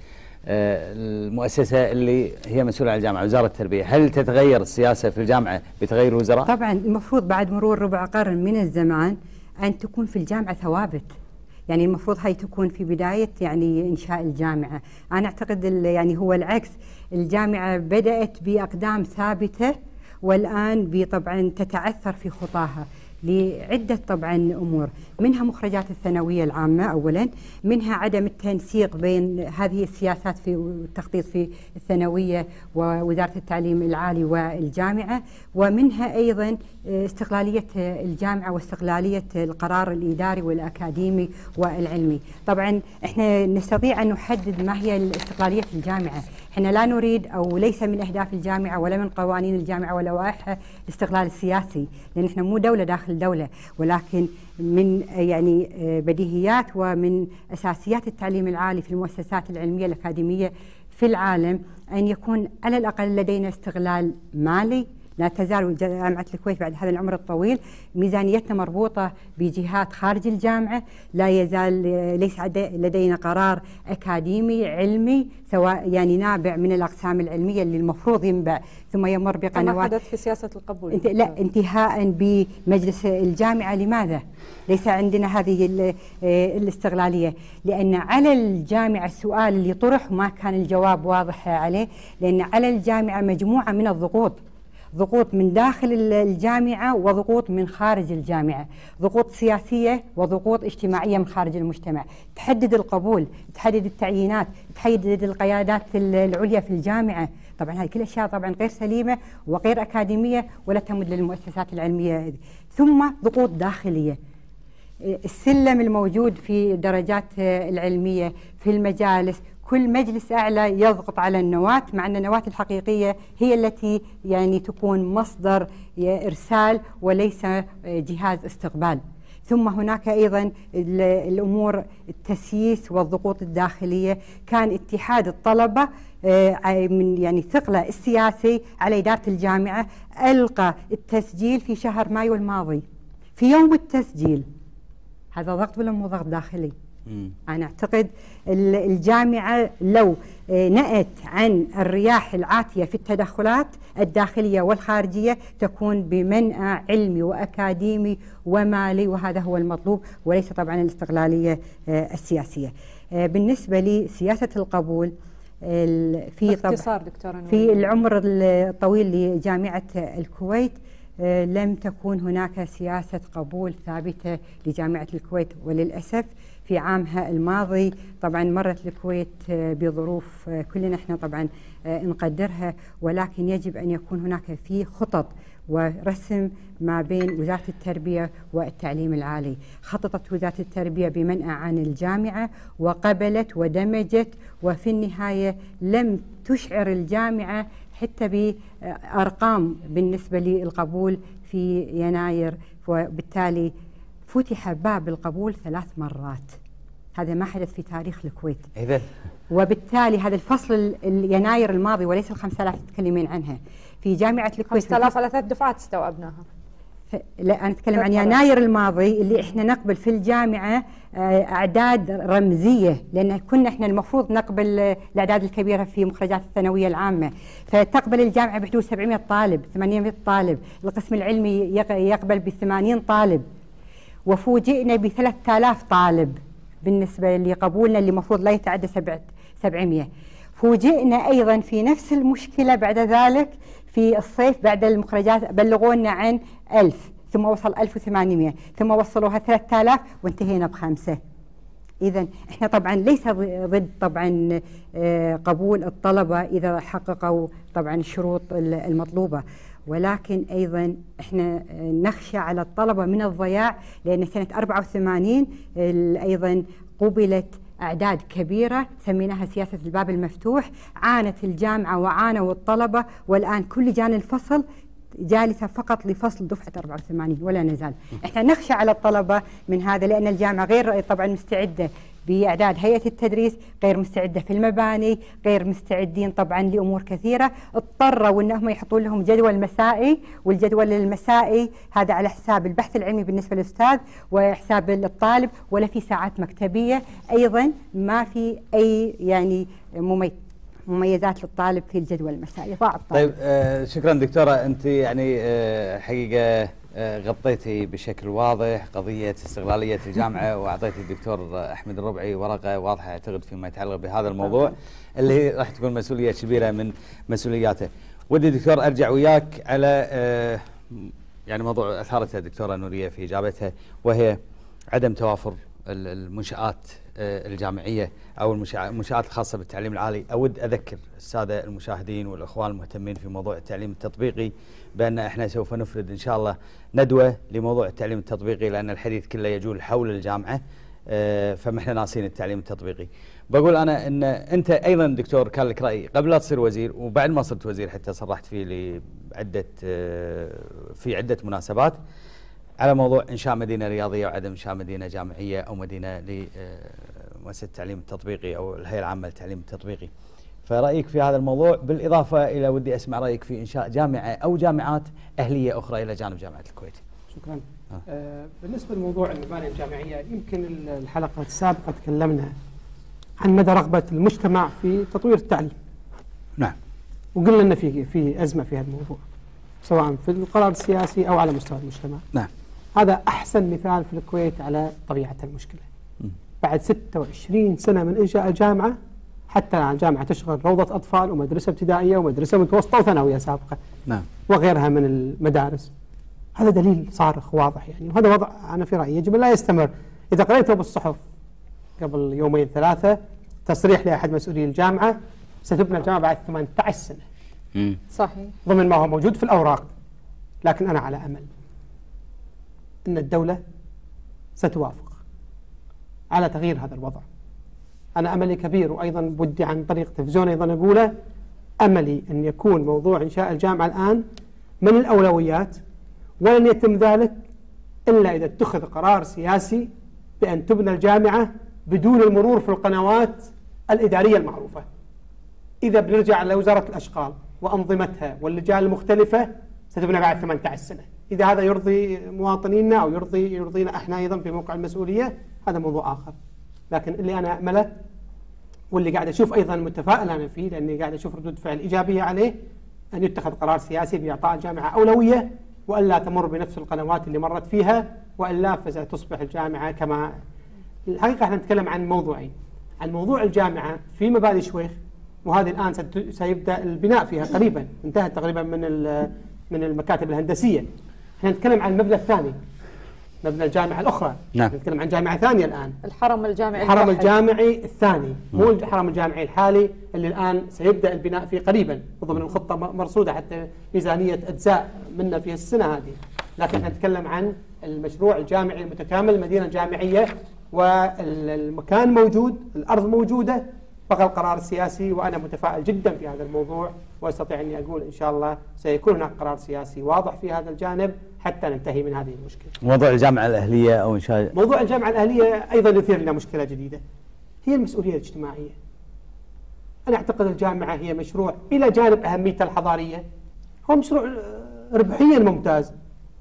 المؤسسة اللي هي مسؤولة عن الجامعة، وزارة التربية، هل تتغير السياسة في الجامعة بتغير الوزراء؟ طبعا المفروض بعد مرور ربع قرن من الزمان أن تكون في الجامعة ثوابت. يعني المفروض هاي تكون في بداية يعني إنشاء الجامعة. أنا أعتقد يعني هو العكس، الجامعة بدأت بأقدام ثابتة والآن طبعا تتعثر في خطاها لعدة طبعا أمور، منها مخرجات الثانوية العامة أولا، منها عدم التنسيق بين هذه السياسات في التخطيط في الثانوية ووزارة التعليم العالي والجامعة، ومنها أيضا استقلالية الجامعة واستقلالية القرار الإداري والأكاديمي والعلمي. طبعا احنا نستطيع أن نحدد ما هي استقلالية الجامعة. احنا لا نريد أو ليس من أهداف الجامعة ولا من قوانين الجامعة ولا لوائحها الاستقلال السياسي، لأن احنا مو دولة داخل دولة، ولكن من يعني بديهيات ومن أساسيات التعليم العالي في المؤسسات العلمية الأكاديمية في العالم أن يكون على الأقل لدينا استقلال مالي. لا تزال جامعة الكويت بعد هذا العمر الطويل ميزانيتنا مربوطة بجهات خارج الجامعة، لا يزال ليس لدينا قرار أكاديمي علمي سواء يعني نابع من الأقسام العلمية اللي المفروض ينبع ثم يمر بقنوات. كما حدث في سياسة القبول. انت لا انتهاء بمجلس الجامعة. لماذا ليس عندنا هذه الاستقلالية؟ لأن على الجامعة السؤال اللي طرح ما كان الجواب واضح عليه، لأن على الجامعة مجموعة من الضغوط، ضغوط من داخل الجامعة وضغوط من خارج الجامعة، ضغوط سياسية وضغوط اجتماعية من خارج المجتمع، تحدد القبول، تحدد التعيينات، تحدد القيادات العليا في الجامعة. طبعا هذه كل أشياء طبعا غير سليمة وغير أكاديمية ولا تمد للمؤسسات العلمية. ثم ضغوط داخلية، السلم الموجود في درجات العلمية في المجالس، كل مجلس أعلى يضغط على النواة، مع أن النواة الحقيقية هي التي يعني تكون مصدر إرسال وليس جهاز استقبال. ثم هناك أيضا الأمور التسييس والضغوط الداخلية. كان اتحاد الطلبة من يعني ثقله السياسي على إدارة الجامعة ألقى التسجيل في شهر مايو الماضي في يوم التسجيل. هذا ضغط ولا مو ضغط داخلي؟ أنا أعتقد الجامعة لو نأت عن الرياح العاتية في التدخلات الداخلية والخارجية تكون بمنأى علمي وأكاديمي ومالي، وهذا هو المطلوب وليس طبعا الاستقلالية السياسية. بالنسبة لسياسة القبول في باختصار دكتورة في العمر الطويل لجامعة الكويت لم تكن هناك سياسة قبول ثابتة لجامعة الكويت، وللأسف في عامها الماضي طبعا مرت الكويت بظروف كلنا احنا طبعا نقدرها، ولكن يجب أن يكون هناك في خطط ورسم ما بين وزارة التربية والتعليم العالي. خططت وزارة التربية بمنأى عن الجامعة وقبلت ودمجت، وفي النهاية لم تشعر الجامعة حتى بأرقام بالنسبة للقبول في يناير، وبالتالي فتح باب القبول ثلاث مرات. هذا ما حدث في تاريخ الكويت. إذن وبالتالي هذا الفصل يناير الماضي وليس الخمسة آلاف تتكلمين عنها في جامعة الكويت. خمسة آلاف على ثلاث دفعات استوعبناها. لا أنا أتكلم عن يناير الماضي اللي إحنا نقبل في الجامعة أعداد رمزية، لأن كنا إحنا المفروض نقبل الأعداد الكبيرة في مخرجات الثانوية العامة، فتقبل الجامعة بحدود سبعمائة طالب، ثمانمائة طالب، القسم العلمي يقبل بثمانين طالب، وفوجئنا بثلاثة آلاف طالب بالنسبة لقبولنا اللي المفروض لا يتعدى سبعمائة. فوجئنا أيضا في نفس المشكلة بعد ذلك في الصيف بعد المخرجات بلغونا عن ألف، ثم وصل ألف وثمانمائة، ثم وصلوها ثلاثة آلاف وانتهينا بخمسة. إذا إحنا طبعا ليس ضد طبعا قبول الطلبة إذا حققوا طبعا الشروط المطلوبة، ولكن أيضا إحنا نخشى على الطلبة من الضياع، لأن سنة أربعة وثمانين أيضا قبلت أعداد كبيرة سميناها سياسة الباب المفتوح، عانت الجامعة وعانوا الطلبة، والآن كل لجان الفصل جالسة فقط لفصل دفعة أربعة وثمانين ولا نزال. احنا نخشى على الطلبة من هذا، لأن الجامعة غير طبعا مستعدة بإعداد هيئة التدريس، غير مستعدة في المباني، غير مستعدين طبعا لأمور كثيرة. اضطروا أنهم يحطون لهم جدول مسائي، والجدول المسائي هذا على حساب البحث العلمي بالنسبة للأستاذ وحساب الطالب، ولا في ساعات مكتبية، أيضا ما في أي يعني مميز مميزات للطالب في الجدول المسائي. ضاع الطالب. طيب آه شكرا دكتورة، أنت يعني آه حقيقة آه غطيتي بشكل واضح قضية استقلالية الجامعة، وأعطيتي الدكتور أحمد الربعي ورقة واضحة أعتقد فيما يتعلق بهذا الموضوع اللي راح تكون مسؤولية كبيرة من مسؤولياته. ودي دكتور ارجع وياك على آه يعني موضوع اثارته الدكتوره نوريه في اجابتها، وهي عدم توافر المنشآت الجامعيه او المنشآت الخاصه بالتعليم العالي. اود اذكر الساده المشاهدين والاخوان المهتمين في موضوع التعليم التطبيقي بان احنا سوف نفرد ان شاء الله ندوه لموضوع التعليم التطبيقي، لان الحديث كله يجول حول الجامعه، فما احنا ناسين التعليم التطبيقي. بقول انا ان انت ايضا دكتور كان لك راي قبل لا تصير وزير، وبعد ما صرت وزير حتى صرحت فيه لعده في عده مناسبات على موضوع انشاء مدينه رياضيه وعدم انشاء مدينه جامعيه او مدينه لمؤسسه التعليم التطبيقي او الهيئه العامه للتعليم التطبيقي. فرايك في هذا الموضوع، بالاضافه الى ودي اسمع رايك في انشاء جامعه او جامعات اهليه اخرى الى جانب جامعه الكويت. شكرا. آه. آه بالنسبه لموضوع المباني الجامعيه، يمكن الحلقه السابقه تكلمنا عن مدى رغبه المجتمع في تطوير التعليم. نعم. وقلنا ان في في ازمه في هذا الموضوع، سواء في القرار السياسي او على مستوى المجتمع. نعم. هذا احسن مثال في الكويت على طبيعه المشكله. م. بعد ستة وعشرين سنه من انشاء الجامعه، حتى الان الجامعه تشغل روضه اطفال ومدرسه ابتدائيه ومدرسه متوسطه وثانويه سابقه. نعم. وغيرها من المدارس. هذا دليل صارخ واضح يعني، وهذا وضع انا في رايي يجب ان لا يستمر. اذا قريته بالصحف قبل يومين ثلاثه تصريح لاحد مسؤولي الجامعه ستبنى الجامعه بعد ثمانية عشر سنه. امم صحيح. ضمن ما هو موجود في الاوراق. لكن انا على امل ان الدوله ستوافق على تغيير هذا الوضع. انا املي كبير، وايضا بدي عن طريق تلفزيون ايضا اقوله، املي ان يكون موضوع انشاء الجامعه الان من الاولويات، ولن يتم ذلك الا اذا اتخذ قرار سياسي بان تبنى الجامعه بدون المرور في القنوات الاداريه المعروفه. اذا بنرجع لوزاره الاشغال وانظمتها واللجان المختلفه ستبنى بعد ثمانية عشر سنه. اذا هذا يرضي مواطنينا او يرضي يرضينا احنا ايضا في موقع المسؤوليه هذا موضوع اخر. لكن اللي انا امله واللي قاعد اشوف ايضا متفائل انا فيه، لاني قاعد اشوف ردود فعل ايجابيه عليه، ان يتخذ قرار سياسي باعطاء الجامعه اولويه، والا تمر بنفس القنوات اللي مرت فيها، والا فستصبح الجامعه كما الحقيقه. احنا نتكلم عن موضوعين، عن موضوع الجامعه في مبادئ شويخ، وهذه الان سيبدا البناء فيها قريبا، انتهت تقريبا من من المكاتب الهندسيه. احنا نتكلم عن المبنى الثاني، مبنى الجامعه الاخرى. نعم. نتكلم عن جامعه ثانيه الان، الحرم الجامعي الحرم الواحد. الجامعي الثاني، مو الحرم الجامعي الحالي اللي الان سيبدا البناء فيه قريبا، ضمن الخطه مرصوده حتى ميزانيه اجزاء منها في السنه هذه. لكن احنا نتكلم عن المشروع الجامعي المتكامل، المدينه الجامعيه، والمكان موجود، الارض موجوده، بقى القرار السياسي. وانا متفائل جدا في هذا الموضوع، واستطيع اني اقول ان شاء الله سيكون هناك قرار سياسي واضح في هذا الجانب حتى ننتهي من هذه المشكله. موضوع الجامعه الاهليه او انشاء موضوع الجامعه الاهليه ايضا يثير لنا مشكله جديده، هي المسؤوليه الاجتماعيه. انا اعتقد الجامعه هي مشروع الى جانب اهميته الحضاريه، هو مشروع ربحيا ممتاز.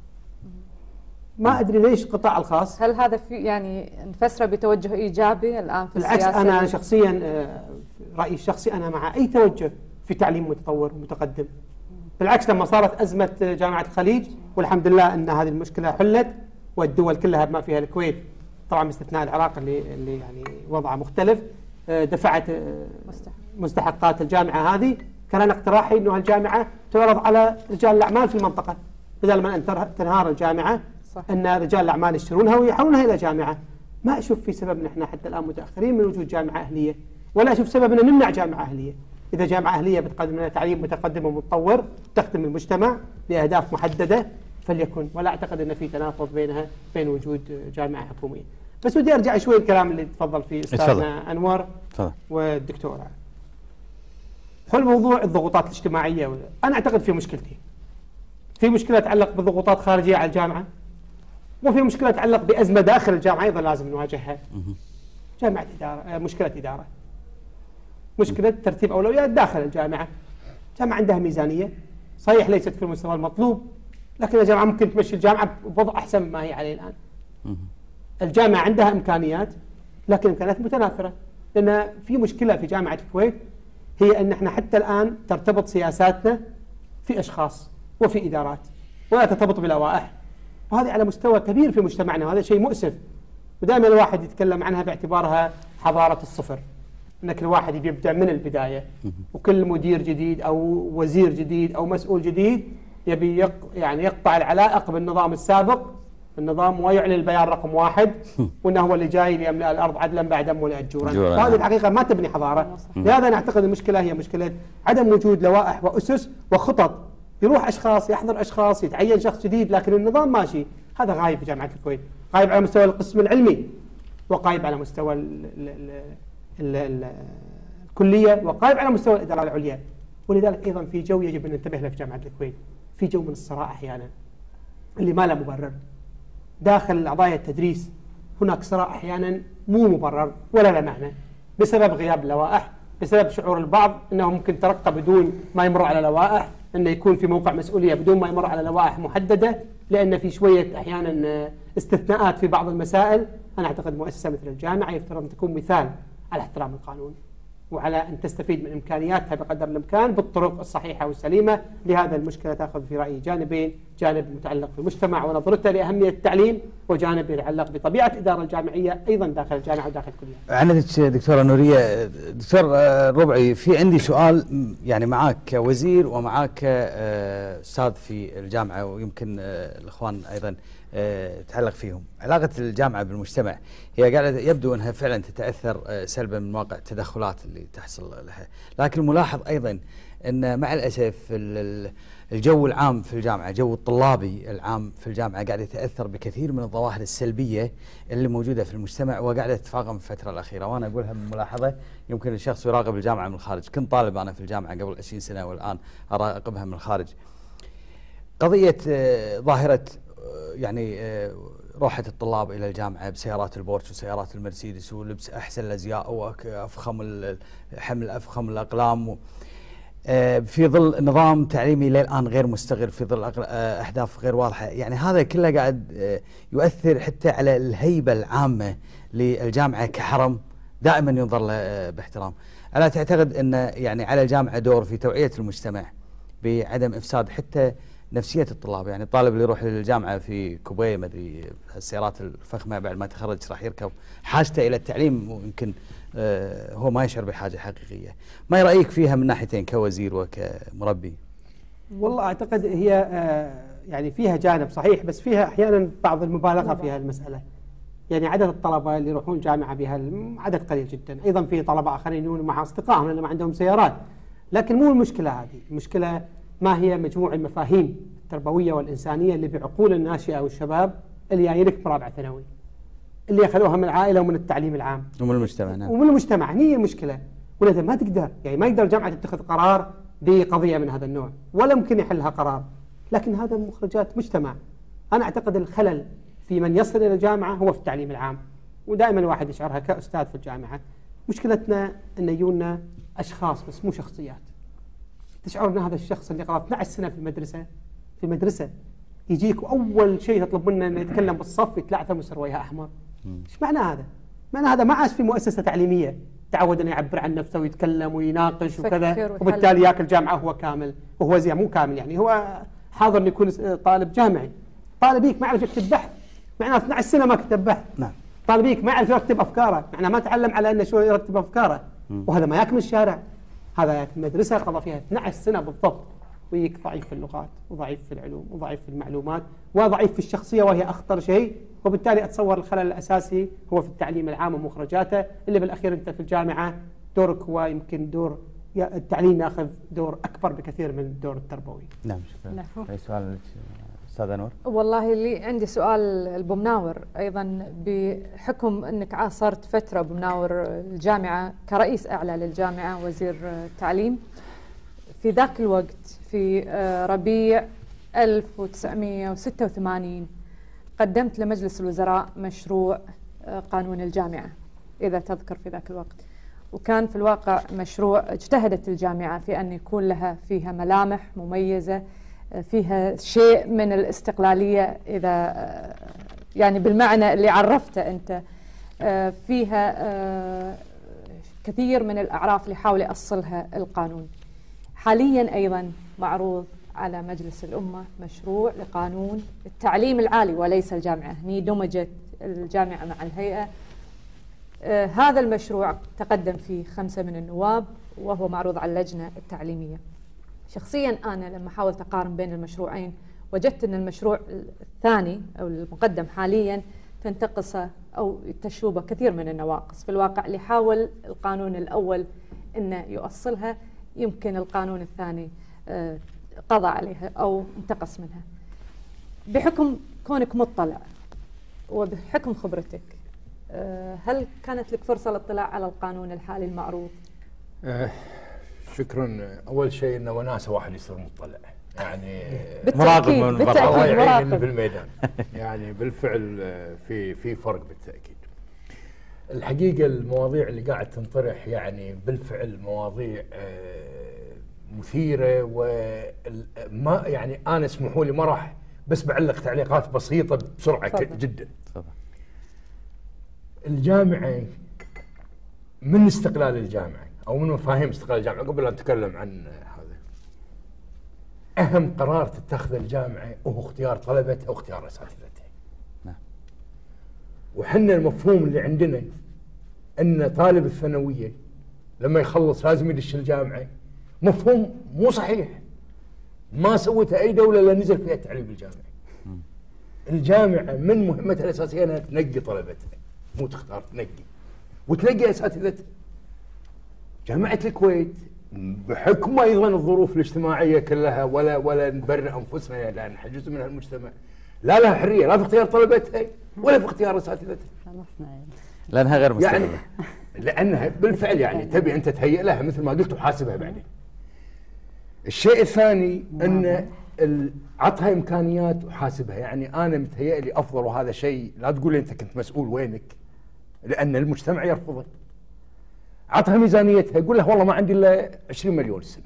ما ادري ليش القطاع الخاص. هل هذا في يعني نفسره بتوجه ايجابي الان في بالعكس السياسه؟ انا شخصيا رايي الشخصي انا مع اي توجه في تعليم متطور ومتقدم. بالعكس لما صارت ازمه جامعه الخليج، والحمد لله ان هذه المشكله حلت، والدول كلها بما فيها الكويت طبعا باستثناء العراق اللي اللي يعني وضعه مختلف، دفعت مستحقات الجامعه هذه. كان انا اقتراحي انه الجامعه تعرض على رجال الاعمال في المنطقه، بدل ما ان تنهار الجامعه صح. ان رجال الاعمال يشترونها ويحولونها الى جامعه. ما اشوف في سبب نحن حتى الان متاخرين من وجود جامعه اهليه، ولا اشوف سبب ان نمنع جامعه اهليه. اذا جامعه اهليه بتقدم لنا تعليم متقدم ومتطور تخدم المجتمع لاهداف محدده فليكن، ولا اعتقد ان في تناقض بينها بين وجود جامعه حكوميه. بس ودي ارجع شوي الكلام اللي تفضل فيه استاذنا انور تفضل والدكتوره. حول موضوع الضغوطات الاجتماعيه، انا اعتقد في مشكلتين. في مشكله تتعلق بضغوطات خارجيه على الجامعه، وفي مشكله تتعلق بازمه داخل الجامعه ايضا لازم نواجهها. جامعه اداره، مشكله اداره. مشكله ترتيب اولويات داخل الجامعه. الجامعه عندها ميزانيه، صحيح ليست في المستوى المطلوب، لكن الجامعه ممكن تمشي الجامعه بوضع احسن مما هي عليه الان. الجامعه عندها امكانيات، لكن امكانيات متناثره، لان في مشكله في جامعه الكويت هي ان احنا حتى الان ترتبط سياساتنا في اشخاص وفي ادارات، ولا ترتبط بلوائح، وهذه على مستوى كبير في مجتمعنا، وهذا شيء مؤسف. ودائما الواحد يتكلم عنها باعتبارها حضاره الصفر. ان كل واحد يبي يبدا من البدايه، وكل مدير جديد او وزير جديد او مسؤول جديد يبي يق يعني يقطع العلائق بالنظام السابق، النظام ويعلن البيان رقم واحد وانه هو اللي جاي ليملا الارض عدلا بعد مولئة جورا. وهذه الحقيقه ما تبني حضاره. لهذا نعتقد المشكله هي مشكله عدم وجود لوائح واسس وخطط. يروح اشخاص، يحضر اشخاص، يتعين شخص جديد، لكن النظام ماشي. هذا غايب في جامعه الكويت، غايب على مستوى القسم العلمي، وغايب على مستوى ال ال ال ال الكليه، وغايب على مستوى الاداره العليا. ولذلك ايضا في جو يجب ان ننتبه له في جامعه الكويت، في جو من الصراع احيانا اللي ما له مبرر. داخل قضايا التدريس هناك صراع احيانا مو مبرر ولا له معنى، بسبب غياب اللوائح، بسبب شعور البعض انه ممكن ترقى بدون ما يمر على لوائح، انه يكون في موقع مسؤوليه بدون ما يمر على لوائح محدده، لان في شويه احيانا استثناءات في بعض المسائل. انا اعتقد مؤسسه مثل الجامعه يفترض ان تكون مثال على احترام القانون، وعلى أن تستفيد من إمكانياتها بقدر الإمكان بالطرق الصحيحة والسليمة. لهذا المشكلة تأخذ في رأيي جانبين، جانب متعلق بالمجتمع ونظرته لأهمية التعليم، وجانب يتعلق بطبيعة الإدارة الجامعية أيضا داخل الجامعة وداخل الكلية. عندك دكتورة نورية. دكتور ربعي، في عندي سؤال يعني معاك كوزير ومعاك أستاذ في الجامعة، ويمكن الإخوان أيضا تتعلق فيهم. علاقة الجامعة بالمجتمع هي قاعدة يبدو أنها فعلا تتأثر سلبا من واقع التدخلات اللي تحصل لها، لكن ملاحظ أيضا أن مع الأسف الجو العام في الجامعة، جو الطلابي العام في الجامعة قاعد يتأثر بكثير من الظواهر السلبية اللي موجودة في المجتمع وقاعدة تتفاقم في الفترة الأخيرة. وأنا أقولها من ملاحظة يمكن الشخص يراقب الجامعة من الخارج. كنت طالب أنا في الجامعة قبل عشرين سنة والآن أراقبها من الخارج. قضية ظاهرة يعني روحة الطلاب إلى الجامعة بسيارات البورش وسيارات المرسيدس ولبس أحسن الأزياء وأفخم حمل أفخم الأقلام، في ظل نظام تعليمي للآن غير مستقر، في ظل أهداف غير واضحة. يعني هذا كله قاعد يؤثر حتى على الهيبة العامة للجامعة كحرم دائما ينظر له باحترام. ألا تعتقد أن يعني على الجامعة دور في توعية المجتمع بعدم إفساد حتى نفسية الطلاب؟ يعني الطالب اللي يروح للجامعة في كوباي ما ادري السيارات الفخمة بعد ما تخرج راح يركب، حاجته إلى التعليم ويمكن آه هو ما يشعر بحاجة حقيقية. ما رأيك فيها من ناحيتين كوزير وكمربي؟ والله أعتقد هي آه يعني فيها جانب صحيح، بس فيها أحيانا بعض المبالغة في هالمسألة. يعني عدد الطلبة اللي يروحون جامعة بها عدد قليل جدا، أيضا في طلبة آخرين يجون مع أصدقائهم اللي ما عندهم سيارات. لكن مو المشكلة هذه، المشكلة ما هي مجموع المفاهيم التربوية والإنسانية اللي بعقول الناشئة والشباب اللي جايينك برابعة ثانوي، اللي أخذوها من العائلة ومن التعليم العام ومن المجتمع. نعم. ومن المجتمع. هي المشكلة. ولذا ما تقدر يعني ما يقدر الجامعة تتخذ قرار بقضية من هذا النوع، ولا ممكن يحلها قرار، لكن هذا مخرجات مجتمع. أنا أعتقد الخلل في من يصل إلى الجامعة هو في التعليم العام، ودائما الواحد يشعرها كأستاذ في الجامعة. مشكلتنا أن يجونا أشخاص بس مو شخصيات. تشعر أن هذا الشخص اللي قضى اثنتي عشرة سنة في المدرسة في المدرسة يجيك وأول شيء يطلب منه أنه يتكلم بالصف يتلعثم ويصير وجهه أحمر. إيش معنى هذا؟ معنى هذا ما عاش في مؤسسة تعليمية تعود أن يعبر عن نفسه ويتكلم ويناقش وكذا، وبالتالي ياكل جامعة وهو كامل وهو زي مو كامل. يعني هو حاضر أن يكون طالب جامعي. طالب هيك ما يعرف يكتب بحث، معناه اثنتي عشرة سنة ما كتب بحث. نعم. طالب هيك ما يعرف يرتب أفكاره، معناه ما تعلم على أنه شو يرتب أفكاره، وهذا ما ياكل الشارع. هذا في المدرسة قضى فيها اثنتي عشرة سنة بالضبط، ويك ضعيف في اللغات وضعيف في العلوم وضعيف في المعلومات وضعيف في الشخصية وهي أخطر شيء. وبالتالي أتصور الخلل الأساسي هو في التعليم العام ومخرجاته، اللي بالأخير أنت في الجامعة دورك هو يمكن دور التعليم يأخذ دور أكبر بكثير من الدور التربوي. نعم شكرا. أي سؤال لك أستاذة نور؟ والله اللي عندي سؤال البمناور أيضا، بحكم أنك عاصرت فترة بمناور الجامعة كرئيس أعلى للجامعة وزير التعليم، في ذاك الوقت في ربيع ألف وتسعمئة وستة وثمانين قدمت لمجلس الوزراء مشروع قانون الجامعة إذا تذكر في ذاك الوقت، وكان في الواقع مشروع اجتهدت الجامعة في أن يكون لها فيها ملامح مميزة، فيها شيء من الاستقلالية إذا يعني بالمعنى اللي عرفته أنت، فيها كثير من الأعراف اللي حاول يأصلها القانون. حاليا أيضا معروض على مجلس الأمة مشروع لقانون التعليم العالي وليس الجامعة، هني دمجت الجامعة مع الهيئة. آه هذا المشروع تقدم فيه خمسة من النواب وهو معروض على اللجنة التعليمية. شخصيا أنا لما حاولت أقارن بين المشروعين وجدت أن المشروع الثاني أو المقدم حاليا تنتقصه أو تشوبه كثير من النواقص. في الواقع اللي حاول القانون الأول أنه يؤصلها يمكن القانون الثاني آه قضى عليها أو انتقص منها. بحكم كونك مطلع وبحكم خبرتك، آه هل كانت لك فرصة للاطلاع على القانون الحالي المعروض؟ آه شكرا. أول شيء إنه وناسة واحد يصير مطلع، يعني مراقب من بالتأكيد الله يعين مراقب بالميدان. يعني بالفعل في في فرق بالتأكيد. الحقيقة المواضيع اللي قاعد تنطرح يعني بالفعل مواضيع مثيرة، وما يعني أنا اسمحوا لي ما راح بس بعلق تعليقات بسيطة بسرعة تفضل. جدا. تفضل. الجامعة من استقلال الجامعة أو من مفاهيم استقلال الجامعة، قبل أن نتكلم عن هذا، أهم قرار تتخذ الجامعة وهو اختيار طلبتها واختيار أساتذتها. نعم. وحنا المفهوم اللي عندنا أن طالب الثانوية لما يخلص لازم يدش الجامعة، مفهوم مو صحيح. ما سوتها أي دولة لا نزل فيها التعليم الجامعي. الجامعة من مهمتها الأساسية أنها تنقي طلبتها، مو تختار، تنقي وتنقي أساتذتها. جامعة الكويت بحكم أيضا الظروف الاجتماعية كلها، ولا ولا نبرئ أنفسنا لأن يعني جزء من المجتمع، لا لها حرية لا في اختيار طلبتها ولا في اختيار أساتذتها. لأنها غير مستقلة. يعني لأنها بالفعل يعني تبي أنت تهيئ لها مثل ما قلت وحاسبها بعدين. الشيء الثاني أن عطها إمكانيات وحاسبها. يعني أنا متهيئ لي أفضل، وهذا شيء لا تقول أنت كنت مسؤول وينك، لأن المجتمع يرفضك. عطها ميزانيتها، قول لها والله ما عندي إلا عشرين مليون السنة.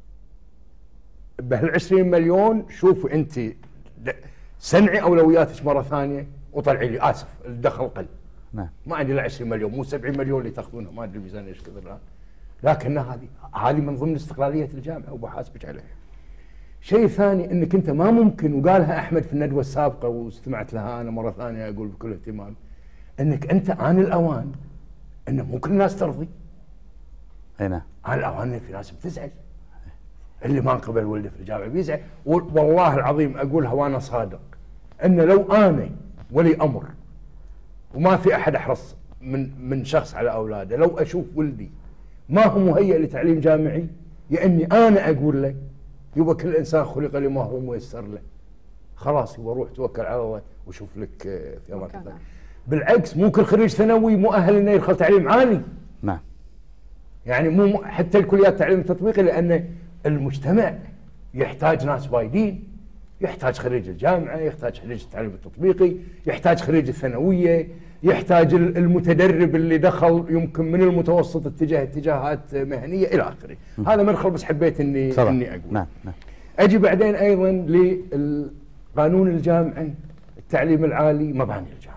بهال عشرين مليون شوفوا أنت سنعي أولوياتك مرة ثانية وطلعي لي. آسف الدخل قل. نعم. ما عندي إلا عشرين مليون، مو سبعين مليون اللي تاخذونها، ما أدري الميزانية إيش كثر الآن. لكن هذه هذه من ضمن استقلالية الجامعة وبحاسبك عليها. شيء ثاني انك انت ما ممكن، وقالها احمد في الندوة السابقة واستمعت لها انا مرة ثانية اقول بكل اهتمام، انك انت آن الاوان ان مو كل الناس ترضي. اي نعم. آن الاوان ان في ناس بتزعل. اللي ما انقبل ولده في الجامعة بيزعل. والله العظيم اقولها وانا صادق، ان لو انا ولي امر وما في احد احرص من من شخص على اولاده، لو اشوف ولدي ما هو مهيئ لتعليم جامعي، يا اني انا اقول له يبقى كل انسان خلق لما هو ميسر له. خلاص يبقى روح توكل على الله وشوف لك في امان الله. بالعكس مو كل خريج ثانوي مؤهل انه يدخل تعليم عالي. نعم. يعني مو حتى الكليات التعليم التطبيقي، لان المجتمع يحتاج ناس وايدين، يحتاج خريج الجامعه، يحتاج خريج التعليم التطبيقي، يحتاج خريج الثانويه، يحتاج المتدرب اللي دخل يمكن من المتوسط اتجاه اتجاهات مهنيه الى اخره. هذا مدخل بس حبيت اني صراحة. اني اقول. نعم نعم. اجي بعدين ايضا للقانون الجامعي التعليم العالي، مباني الجامعه.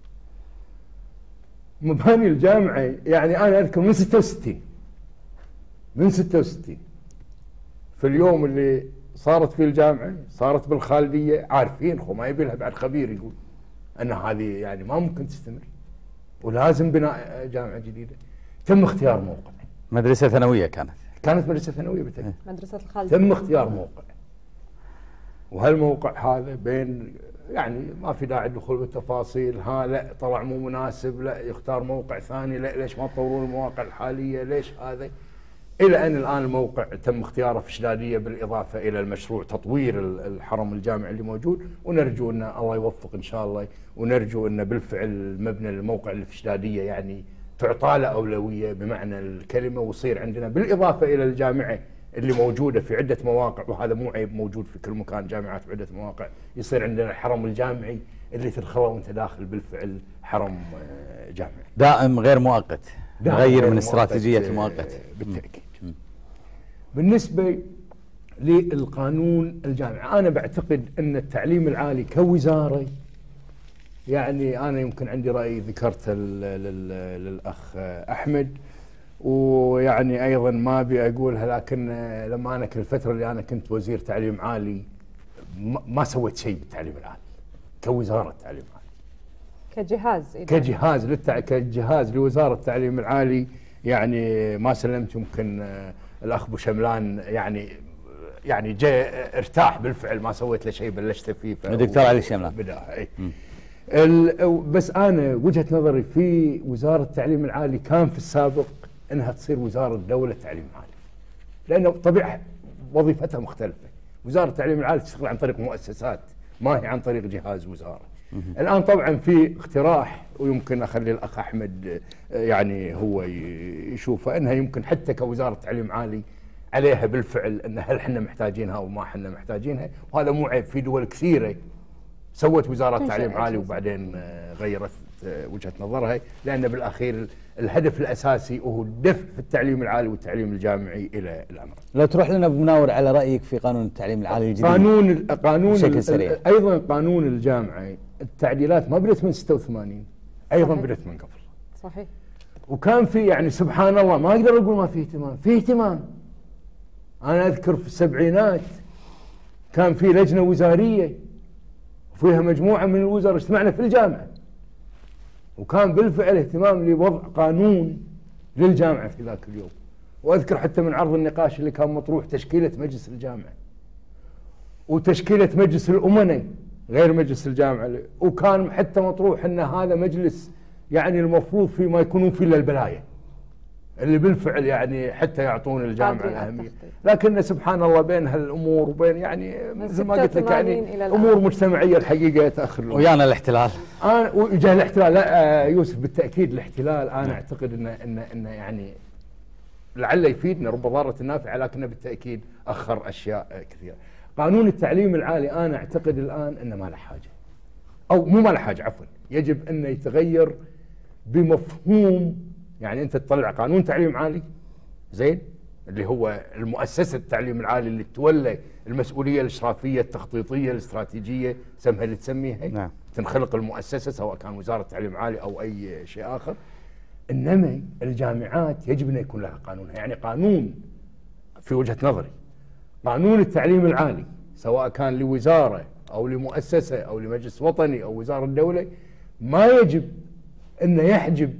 مباني الجامعه يعني انا اذكر من ستة وستين من ستة وستين في اليوم اللي صارت فيه الجامعه، صارت بالخالديه، عارفين خو ما يبي لها بعد خبير يقول ان هذه يعني ما ممكن تستمر ولازم بناء جامعه جديده. تم اختيار موقع. مدرسة ثانوية كانت. كانت مدرسه ثانويه بالتاكيد. مدرسة الخالدية. تم اختيار موقع. وهالموقع هذا بين يعني ما في داعي للدخول بالتفاصيل، ها لا طلع مو مناسب، لا يختار موقع ثاني، لا ليش ما تطورون المواقع الحاليه، ليش هذا، الى ان الان الموقع تم اختياره في شداديه بالاضافه الى المشروع تطوير الحرم الجامعي اللي موجود، ونرجو ان الله يوفق ان شاء الله، ونرجو ان بالفعل مبنى الموقع اللي في شداديه يعني تعطى له اولويه بمعنى الكلمه، ويصير عندنا بالاضافه الى الجامعه اللي موجوده في عده مواقع، وهذا مو عيب موجود في كل مكان جامعات بعده مواقع، يصير عندنا الحرم الجامعي اللي تدخله وانت داخل بالفعل حرم جامعي. دائم غير مؤقت. نغير من استراتيجيه مؤقت المؤقت. بالتاكيد. بالنسبه للقانون الجامعي، انا بعتقد ان التعليم العالي كوزاره، يعني انا يمكن عندي راي ذكرته للاخ احمد، ويعني ايضا ما ابي اقولها، لكن لما انا كل الفتره اللي انا كنت وزير تعليم عالي ما سويت شيء بالتعليم العالي كوزاره تعليم عالي. كجهاز إداري. كجهاز للتع... كجهاز لوزاره التعليم العالي، يعني ما سلمت. يمكن آه الاخ ابو شملان يعني يعني جاء ارتاح بالفعل، ما سويت له شيء بلشت فيه. الدكتور علي الشملان بداها اي. بس انا وجهه نظري في وزاره التعليم العالي كان في السابق انها تصير وزاره دوله تعليم عالي، لانه طبيعه وظيفتها مختلفه. وزاره التعليم العالي تشتغل عن طريق مؤسسات، ما هي عن طريق جهاز وزاره. الان طبعا في اقتراح، ويمكن اخلي الاخ احمد يعني هو يشوفه، انها يمكن حتى كوزاره تعليم عالي عليها بالفعل ان هل احنا محتاجينها او ما احنا محتاجينها. وهذا مو عيب، في دول كثيره سوت وزاره تعليم عالي وبعدين غيرت وجهه نظرها، لان بالاخير الهدف الاساسي هو الدفع في التعليم العالي والتعليم الجامعي الى الامام. لو تروح لنا بمناور على رايك في قانون التعليم العالي الجديد. قانون قانون بشكل سريع. ايضا قانون الجامعي التعديلات ما بدت من ستة وثمانين، ايضا بدت من قبل. صحيح. وكان في يعني سبحان الله ما اقدر اقول ما في اهتمام، في اهتمام. انا اذكر في السبعينات كان في لجنه وزاريه وفيها مجموعه من الوزراء اجتمعنا في الجامعه، وكان بالفعل اهتمام لوضع قانون للجامعه في ذاك اليوم. واذكر حتى من عرض النقاش اللي كان مطروح تشكيله مجلس الجامعه وتشكيله مجلس الامناء غير مجلس الجامعه، وكان حتى مطروح ان هذا مجلس يعني المفروض فيه ما يكونون فيه الا البلايا اللي بالفعل يعني حتى يعطون الجامعه الاهميه. لكن سبحان الله بين هالامور وبين يعني مثل ما قلت لك يعني امور مجتمعيه الحقيقه تاخر. ويانا الاحتلال. انا وجاء الاحتلال. لا يوسف بالتاكيد الاحتلال انا اعتقد انه انه انه يعني لعله يفيدنا، رب ضاره نافعه، لكنه بالتاكيد اخر اشياء كثيره. قانون التعليم العالي انا اعتقد الان انه ما له حاجه، او مو ما له حاجه عفوا، يجب انه يتغير بمفهوم. يعني انت تطلع قانون تعليم عالي زين اللي هو المؤسسه التعليم العالي اللي تولى المسؤوليه الاشرافيه التخطيطيه الاستراتيجيه، سمها اللي تسميها. نعم. تنخلق المؤسسه سواء كان وزاره التعليم العالي او اي شيء اخر. انما الجامعات يجب ان يكون لها قانونها، يعني قانون في وجهه نظري قانون التعليم العالي سواء كان لوزاره او لمؤسسه او لمجلس وطني او وزاره الدوله ما يجب انه يحجب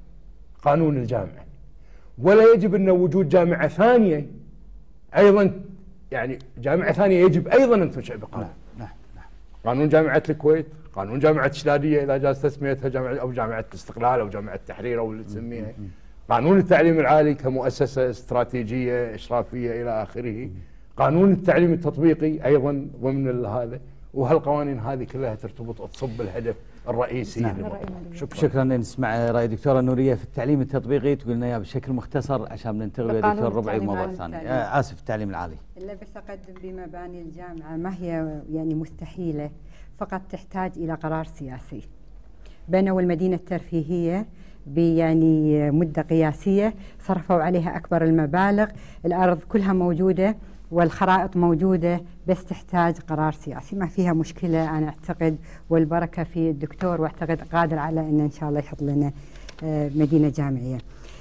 قانون الجامعه، ولا يجب ان وجود جامعه ثانيه ايضا، يعني جامعه ثانيه يجب ايضا ان تنشئ بقانون. نعم نعم. قانون جامعه الكويت، قانون جامعه الشداديه اذا جاز تسميتها جامعه او جامعه الاستقلال او جامعه التحرير او اللي تسميها. قانون التعليم العالي كمؤسسه استراتيجيه اشرافيه الى اخره. قانون التعليم التطبيقي ايضا ضمن هذا. وهالقوانين هذه كلها ترتبط تصب الهدف الرئيسي. نعم. شكرا. شكرا. نسمع راي دكتوره نوريه في التعليم التطبيقي، تقول لنا اياه بشكل مختصر عشان ننتقل لدكتور ربعي مره ثانيه. آه اسف التعليم العالي. الا بس اقدم بمباني الجامعه ما هي يعني مستحيله، فقط تحتاج الى قرار سياسي. بنوا المدينه الترفيهيه بيعني مده قياسيه، صرفوا عليها اكبر المبالغ، الارض كلها موجوده والخرائط موجودة، بس تحتاج قرار سياسي. ما فيها مشكلة أنا أعتقد، والبركة في الدكتور، وأعتقد قادر على أن إن شاء الله يحط لنا مدينة جامعية.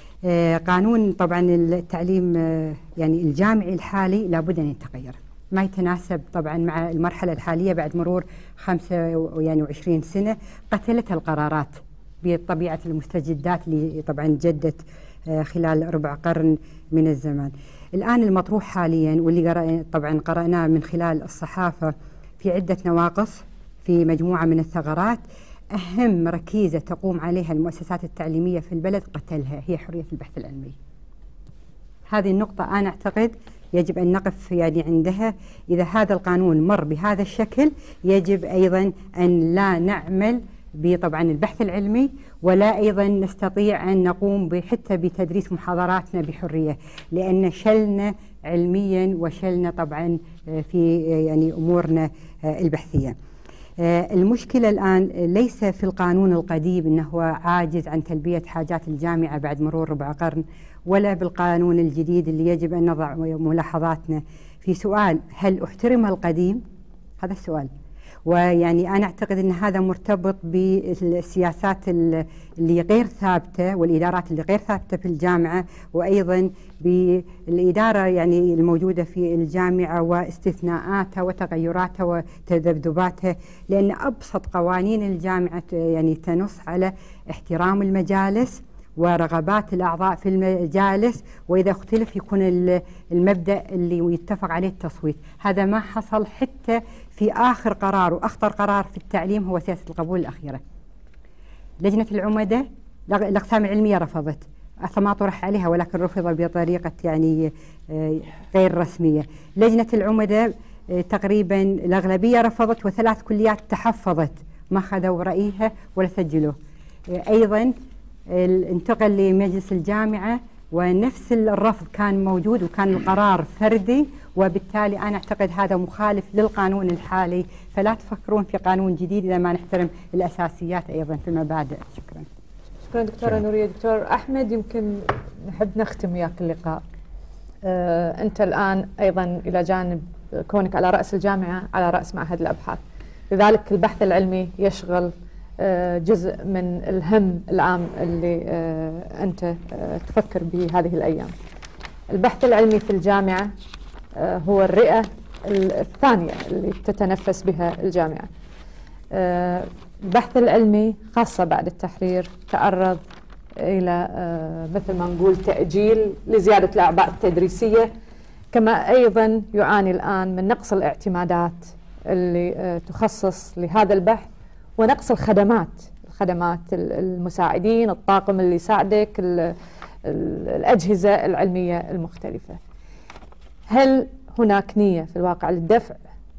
قانون طبعا التعليم يعني الجامعي الحالي لابد أن يتغير، ما يتناسب طبعا مع المرحلة الحالية بعد مرور خمسة يعني وعشرين سنة قتلتها القرارات بطبيعة المستجدات اللي طبعا جدت خلال ربع قرن من الزمان. الآن المطروح حاليا واللي قرأ طبعا قرأناه من خلال الصحافة في عدة نواقص في مجموعة من الثغرات، أهم ركيزة تقوم عليها المؤسسات التعليمية في البلد قتلها هي حرية البحث العلمي. هذه النقطة أنا أعتقد يجب أن نقف يعني عندها. إذا هذا القانون مر بهذا الشكل يجب أيضا أن لا نعمل بطبعا البحث العلمي، ولا أيضا نستطيع أن نقوم حتى بتدريس محاضراتنا بحرية، لأن شلنا علميا وشلنا طبعا في يعني أمورنا البحثية. المشكلة الآن ليس في القانون القديم أنه عاجز عن تلبية حاجات الجامعة بعد مرور ربع قرن، ولا بالقانون الجديد اللي يجب أن نضع ملاحظاتنا في سؤال هل احترم القديم؟ هذا السؤال. ويعني أنا أعتقد أن هذا مرتبط بالسياسات اللي غير ثابتة والإدارات اللي غير ثابتة في الجامعة، وأيضا بالإدارة يعني الموجودة في الجامعة واستثناءاتها وتغيراتها وتذبذباتها، لأن أبسط قوانين الجامعة يعني تنص على احترام المجالس ورغبات الأعضاء في المجالس، وإذا اختلف يكون المبدأ اللي يتفق عليه التصويت. هذا ما حصل حتى في آخر قرار وأخطر قرار في التعليم هو سياسة القبول الأخيرة. لجنة العمدة الأقسام العلمية رفضت، أصلا ما طرح عليها ولكن رفض بطريقة يعني غير رسمية. لجنة العمدة تقريبا الأغلبية رفضت وثلاث كليات تحفظت، ما خذوا رأيها ولا سجلوه. أيضا انتقل لمجلس الجامعة ونفس الرفض كان موجود وكان القرار فردي، وبالتالي أنا أعتقد هذا مخالف للقانون الحالي، فلا تفكرون في قانون جديد إذا ما نحترم الأساسيات أيضا في المبادئ. شكرا. شكرا دكتورة نورية. دكتور أحمد، يمكن نحب نختم وياك اللقاء. آه أنت الآن أيضا إلى جانب كونك على رأس الجامعة على رأس معهد الأبحاث، لذلك البحث العلمي يشغل جزء من الهم العام اللي أنت تفكر به هذه الأيام. البحث العلمي في الجامعة هو الرئة الثانية اللي تتنفس بها الجامعة. البحث العلمي خاصة بعد التحرير تعرض إلى مثل ما نقول تأجيل لزيادة الأعباء التدريسية، كما أيضا يعاني الآن من نقص الاعتمادات اللي تخصص لهذا البحث ونقص الخدمات الخدمات المساعدين، الطاقم اللي يساعدك، الأجهزة العلمية المختلفة. هل هناك نية في الواقع للدفع؟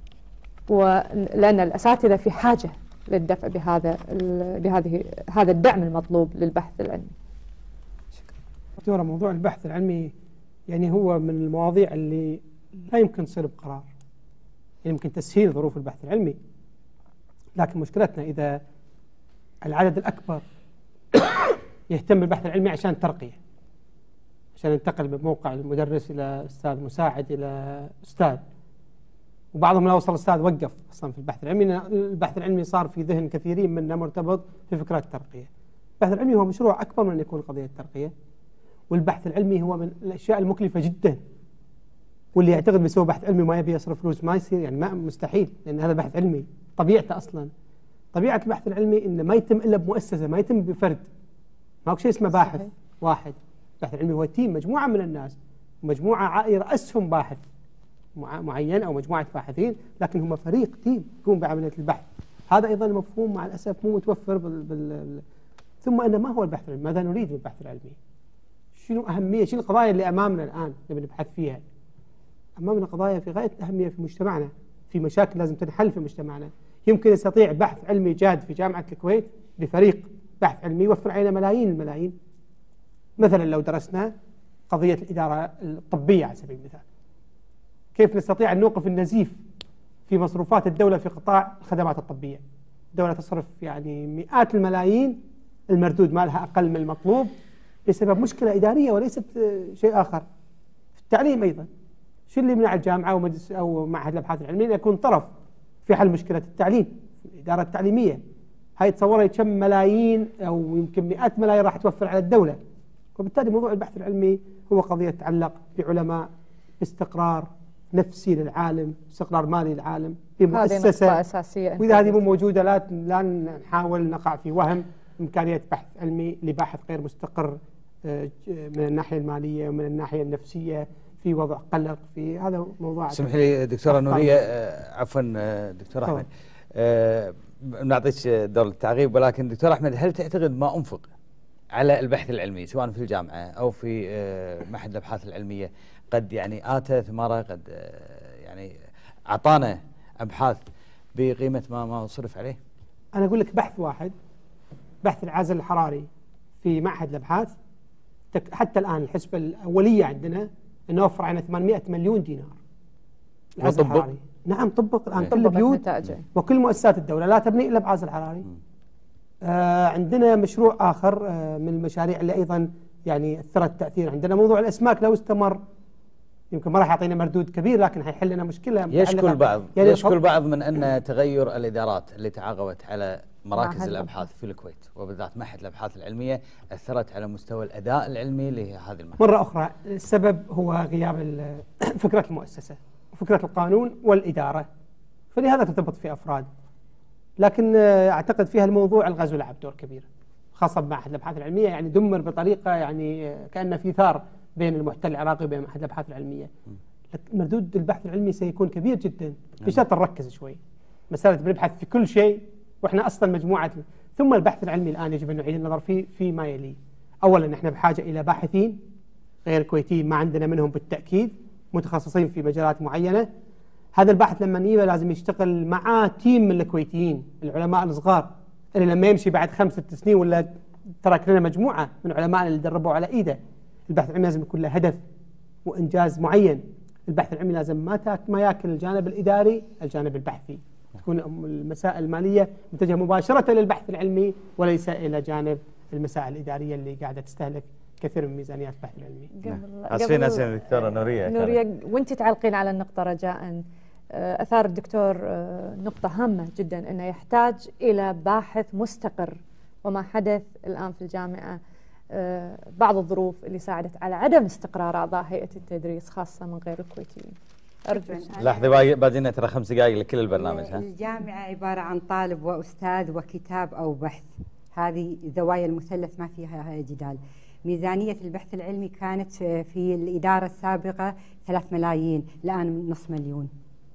ولأن الأساتذة في حاجة للدفع بهذا بهذه هذا الدعم المطلوب للبحث العلمي. شكرا. دكتورة، موضوع البحث العلمي يعني هو من المواضيع اللي لا يمكن تصير بقرار، يعني يمكن تسهيل ظروف البحث العلمي، لكن مشكلتنا إذا العدد الأكبر يهتم بالبحث العلمي عشان ترقية، عشان ينتقل من موقع المدرس إلى أستاذ مساعد إلى أستاذ، وبعضهم لا وصل أستاذ وقف أصلا في البحث العلمي. البحث العلمي صار في ذهن كثيرين منا مرتبط في فكرة الترقية. البحث العلمي هو مشروع أكبر من أن يكون قضية ترقية، والبحث العلمي هو من الأشياء المكلفة جدا، واللي يعتقد بيسوي بحث علمي ما يبي يصرف فلوس ما يصير، يعني ما مستحيل، لأن هذا بحث علمي طبيعته أصلا طبيعة البحث العلمي إنه ما يتم إلا بمؤسسة، ما يتم بفرد، ما هو شيء اسمه باحث صحيح. واحد. البحث العلمي هو تيم، مجموعة من الناس، مجموعة يرأسهم باحث معين أو مجموعة باحثين، لكن هم فريق تيم يقوم بعملية البحث. هذا أيضا مفهوم مع الأسف مو متوفر بال... بال... ثم أن ما هو البحث العلمي؟ ماذا نريد من البحث العلمي؟ شنو أهمية؟ شنو القضايا اللي أمامنا الآن نبي نبحث فيها؟ أمامنا قضايا في غاية الأهمية في مجتمعنا، في مشاكل لازم تنحل في مجتمعنا. يمكن يستطيع بحث علمي جاد في جامعة الكويت بفريق بحث علمي يوفر علينا ملايين الملايين. مثلا لو درسنا قضية الإدارة الطبية على سبيل المثال، كيف نستطيع أن نوقف النزيف في مصروفات الدولة في قطاع الخدمات الطبية؟ الدولة تصرف يعني مئات الملايين، المردود مالها أقل من المطلوب بسبب مشكلة إدارية وليست شيء آخر. في التعليم أيضا، شو اللي يمنع الجامعة أو مجلس أو معهد الأبحاث العلمية أن يكون طرف في حل مشكلة التعليم؟ الإدارة التعليمية هاي تصورها كم ملايين أو يمكن مئات ملايين راح توفر على الدولة. وبالتالي موضوع البحث العلمي هو قضية تتعلق بعلماء، باستقرار نفسي للعالم، استقرار مالي للعالم، بمؤسسة أساسية. وإذا هذه مو موجودة لا لا نحاول نقع في وهم إمكانية بحث علمي لباحث غير مستقر من الناحية المالية ومن الناحية النفسية، في وضع قلق، في هذا موضوع. اسمح لي دكتورة نورية، عفوا دكتور أحمد، أه نعطيك دور التعقيب، ولكن دكتور أحمد، هل تعتقد ما أنفق على البحث العلمي سواء في الجامعة أو في معهد الأبحاث العلمية قد يعني آتى ثمارة، قد يعني أعطانا أبحاث بقيمة ما ما صرف عليه؟ أنا أقول لك بحث واحد، بحث العازل الحراري في معهد الأبحاث، حتى الآن الحسبة الأولية عندنا أنه وفر علينا ثمانمئة مليون دينار. العازل الحراري نعم طبق الآن كل البيوت وكل مؤسسات الدولة لا تبني إلا بعازل حراري. آه عندنا مشروع آخر آه من المشاريع اللي أيضا يعني أثرت تأثير، عندنا موضوع الأسماك لو استمر يمكن ما راح يعطينا مردود كبير لكن حيحل لنا مشكله. يشكو البعض يعني يشكو البعض من ان تغير الادارات اللي تعاقبت على مراكز معهد الابحاث في الكويت وبالذات معهد الابحاث العلميه اثرت على مستوى الاداء العلمي لهذه المعهد. مره اخرى السبب هو غياب فكره المؤسسه وفكره القانون والاداره، فلهذا ترتبط في افراد. لكن اعتقد فيها الموضوع الغزو لعب دور كبير خاصه بمعهد الابحاث العلميه، يعني دمر بطريقه يعني كان في ثار بين المحتل العراقي وبين معهد الابحاث العلميه. مردود البحث العلمي سيكون كبير جدا بشرط نركز شوي. مساله بنبحث في كل شيء واحنا اصلا مجموعه. ثم البحث العلمي الان يجب ان نعيد النظر فيه فيما يلي. اولا احنا بحاجه الى باحثين غير كويتيين، ما عندنا منهم بالتاكيد، متخصصين في مجالات معينه. هذا الباحث لما نجيبه لازم يشتغل مع تيم من الكويتيين العلماء الصغار اللي لما يمشي بعد خمس ست سنين ولا ترك لنا مجموعه من علماء اللي دربوا على ايده. البحث العلمي لازم يكون له هدف وانجاز معين. البحث العلمي لازم ما تاك ما ياكل الجانب الاداري، الجانب البحثي. تكون المسائل الماليه متجهه مباشره للبحث العلمي وليس الى جانب المسائل الاداريه اللي قاعده تستهلك كثير من ميزانيات البحث العلمي. اسفين اسفين دكتوره نوريه. نوريه وانت تعلقين على النقطه رجاء، اثار الدكتور نقطه هامه جدا انه يحتاج الى باحث مستقر، وما حدث الان في الجامعه بعض الظروف اللي ساعدت على عدم استقرار اعضاء هيئه التدريس خاصه من غير الكويتيين. ارجو لحظه باقي لنا ترى خمس دقائق لكل البرنامج. ها الجامعه عباره عن طالب واستاذ وكتاب او بحث، هذه زوايا المثلث ما فيها جدال. ميزانيه البحث العلمي كانت في الاداره السابقه ثلاث ملايين، الان نصف مليون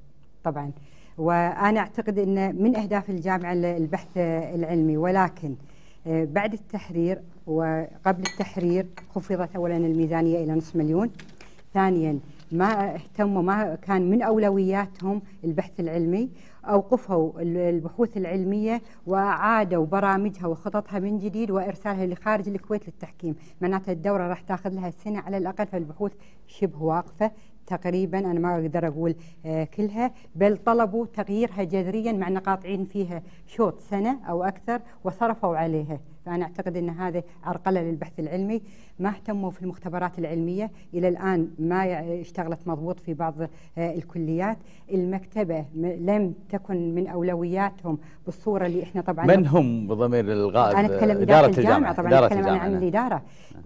طبعا. وانا اعتقد ان من اهداف الجامعه البحث العلمي، ولكن بعد التحرير وقبل التحرير خفضت اولا الميزانيه الى نصف مليون، ثانيا ما اهتموا، ما كان من اولوياتهم البحث العلمي، اوقفوا البحوث العلميه واعادوا برامجها وخططها من جديد وارسالها لخارج الكويت للتحكيم. معناتها الدوره راح تاخذ لها سنه على الاقل، فالبحوث شبه واقفه تقريبا، انا ما اقدر اقول آه كلها، بل طلبوا تغييرها جذريا مع ان قاطعين فيها شوط سنه او اكثر وصرفوا عليها. فانا اعتقد ان هذا عرقله للبحث العلمي. ما اهتموا في المختبرات العلميه، الى الان ما اشتغلت مضبوط في بعض آه الكليات. المكتبه لم تكن من اولوياتهم بالصوره اللي احنا طبعا. من هم بضمير الغائب؟ انا اتكلم اداره الجامعه, الجامعة. طبعا إدارة اتكلم الجامعة. عن الاداره.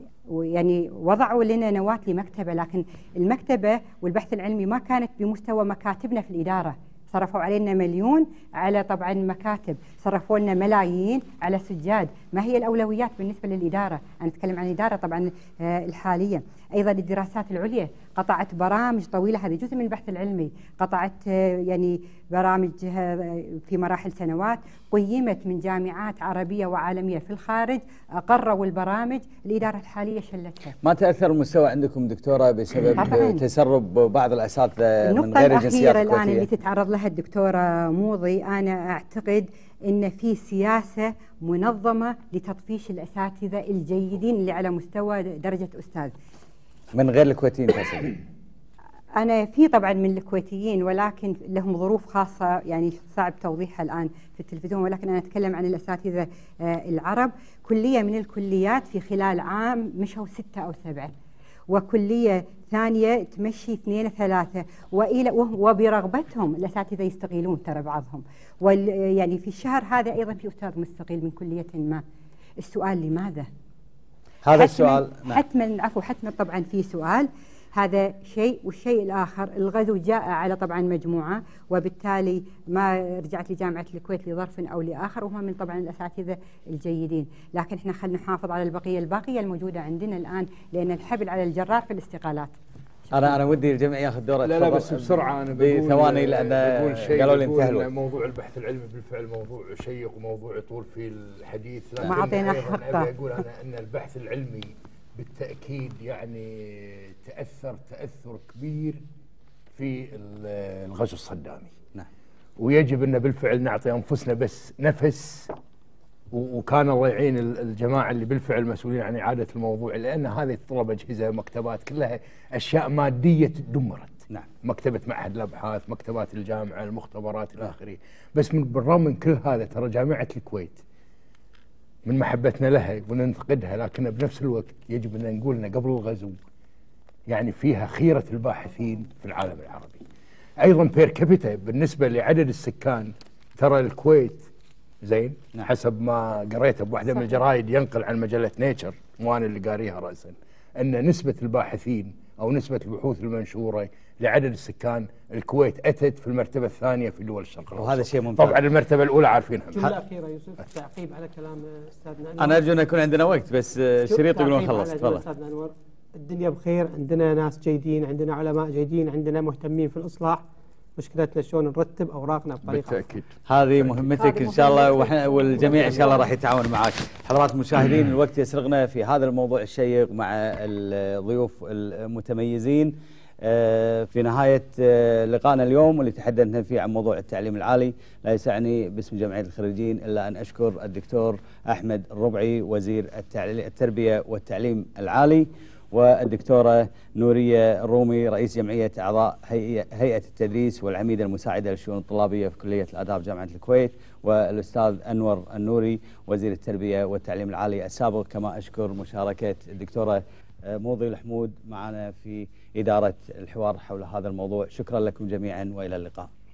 ويعني وضعوا لنا نواة لمكتبة، لكن المكتبة والبحث العلمي ما كانت بمستوى مكاتبنا في الإدارة. صرفوا علينا مليون على طبعا مكاتب، صرفوا لنا ملايين على سجاد. ما هي الأولويات بالنسبة للإدارة؟ أنا أتكلم عن الإدارة طبعا الحالية. أيضا الدراسات العليا قطعت برامج طويلة، هذه جزء من البحث العلمي. قطعت يعني برامج في مراحل سنوات، قيمت من جامعات عربية وعالمية في الخارج، أقروا البرامج، الإدارة الحالية شلتها. ما تأثر المستوى عندكم دكتورة بسبب طبعاً. تسرب بعض الأساتذة من النقطة غير الجنسيات الأخيرة الآن اللي الكويتية؟ تتعرض لها الدكتورة موضي، أنا أعتقد أن في سياسة منظمة لتطفيش الأساتذة الجيدين اللي على مستوى درجة أستاذ من غير الكويتيين تقصد؟ أنا في طبعا من الكويتيين، ولكن لهم ظروف خاصة يعني صعب توضيحها الآن في التلفزيون، ولكن أنا أتكلم عن الأساتذة العرب. كلية من الكليات في خلال عام مشوا ستة أو سبعة، وكلية ثانية تمشي اثنين ثلاثة، وإلى وبرغبتهم الأساتذة يستقيلون ترى بعضهم. يعني في الشهر هذا أيضا في أستاذ مستقيل من كلية ما. السؤال لماذا؟ هذا السؤال. نعم. حتما عفوا حتما طبعا في سؤال، هذا شيء. والشيء الآخر الغزو جاء على طبعا مجموعة، وبالتالي ما رجعت لجامعة الكويت لظرف أو لآخر، وهم من طبعا الأساتذة الجيدين. لكن احنا خلينا نحافظ على البقية الباقية الموجودة عندنا الآن، لأن الحبل على الجرار في الاستقالات. انا انا ودي الجميع ياخذ دوره. لا لا بس بسرعه انا بقول بثواني لان قالوا لي انتهى الوقت. موضوع البحث العلمي بالفعل موضوع شيق وموضوع يطول في الحديث، لكن ما اعطينا حقه. ابي اقول انا ان البحث العلمي بالتاكيد يعني تاثر تاثر كبير في الغزو الصدامي. نعم. ويجب ان بالفعل نعطي انفسنا بس نفس، وكان الله يعين الجماعه اللي بالفعل مسؤولين عن اعاده الموضوع، لان هذه تطلب اجهزه، مكتبات، كلها اشياء ماديه دمرت. نعم. مكتبه معهد الابحاث، مكتبات الجامعه، المختبرات الى اخره. بس من بالرغم من كل هذا ترى جامعه الكويت من محبتنا لها وننتقدها، لكن بنفس الوقت يجب ان نقول ان قبل الغزو يعني فيها خيرة الباحثين في العالم العربي. أيضا بير كابيتا بالنسبة لعدد السكان، ترى الكويت زين نعم. حسب ما قريته بواحدة من الجرايد ينقل عن مجلة نيتشر، مو أنا اللي قاريها رأسا، أن نسبة الباحثين أو نسبة البحوث المنشورة لعدد السكان الكويت أتت في المرتبة الثانية في دول الشرق الأوسط. وهذا شيء ممتاز. طبعا المرتبة الأولى عارفينها. جملة أخيرة يوسف تعقيب على كلام أستاذنا. أنا أرجو أن يكون عندنا وقت بس شريط قبل ما نخلص. تفضل أستاذنا أنور. الدنيا بخير، عندنا ناس جيدين، عندنا علماء جيدين، عندنا مهتمين في الإصلاح. مشكلتنا شلون نرتب أوراقنا بطريقة بالتأكيد. هذه مهمتك إن شاء الله، وإحنا والجميع إن شاء الله راح يتعاون معك. حضرات المشاهدين الوقت يسرقنا في هذا الموضوع الشيق مع الضيوف المتميزين. في نهاية لقائنا اليوم واللي تحدثنا فيه عن موضوع التعليم العالي، لا يسعني باسم جمعية الخريجين إلا أن أشكر الدكتور أحمد الربعي وزير التربية والتعليم العالي، والدكتورة نورية الرومي رئيس جمعية أعضاء هيئة التدريس والعميدة المساعدة للشؤون الطلابية في كلية الآداب جامعة الكويت، والأستاذ أنور النوري وزير التربية والتعليم العالي السابق. كما أشكر مشاركة الدكتورة موضي الحمود معنا في إدارة الحوار حول هذا الموضوع. شكرا لكم جميعا وإلى اللقاء.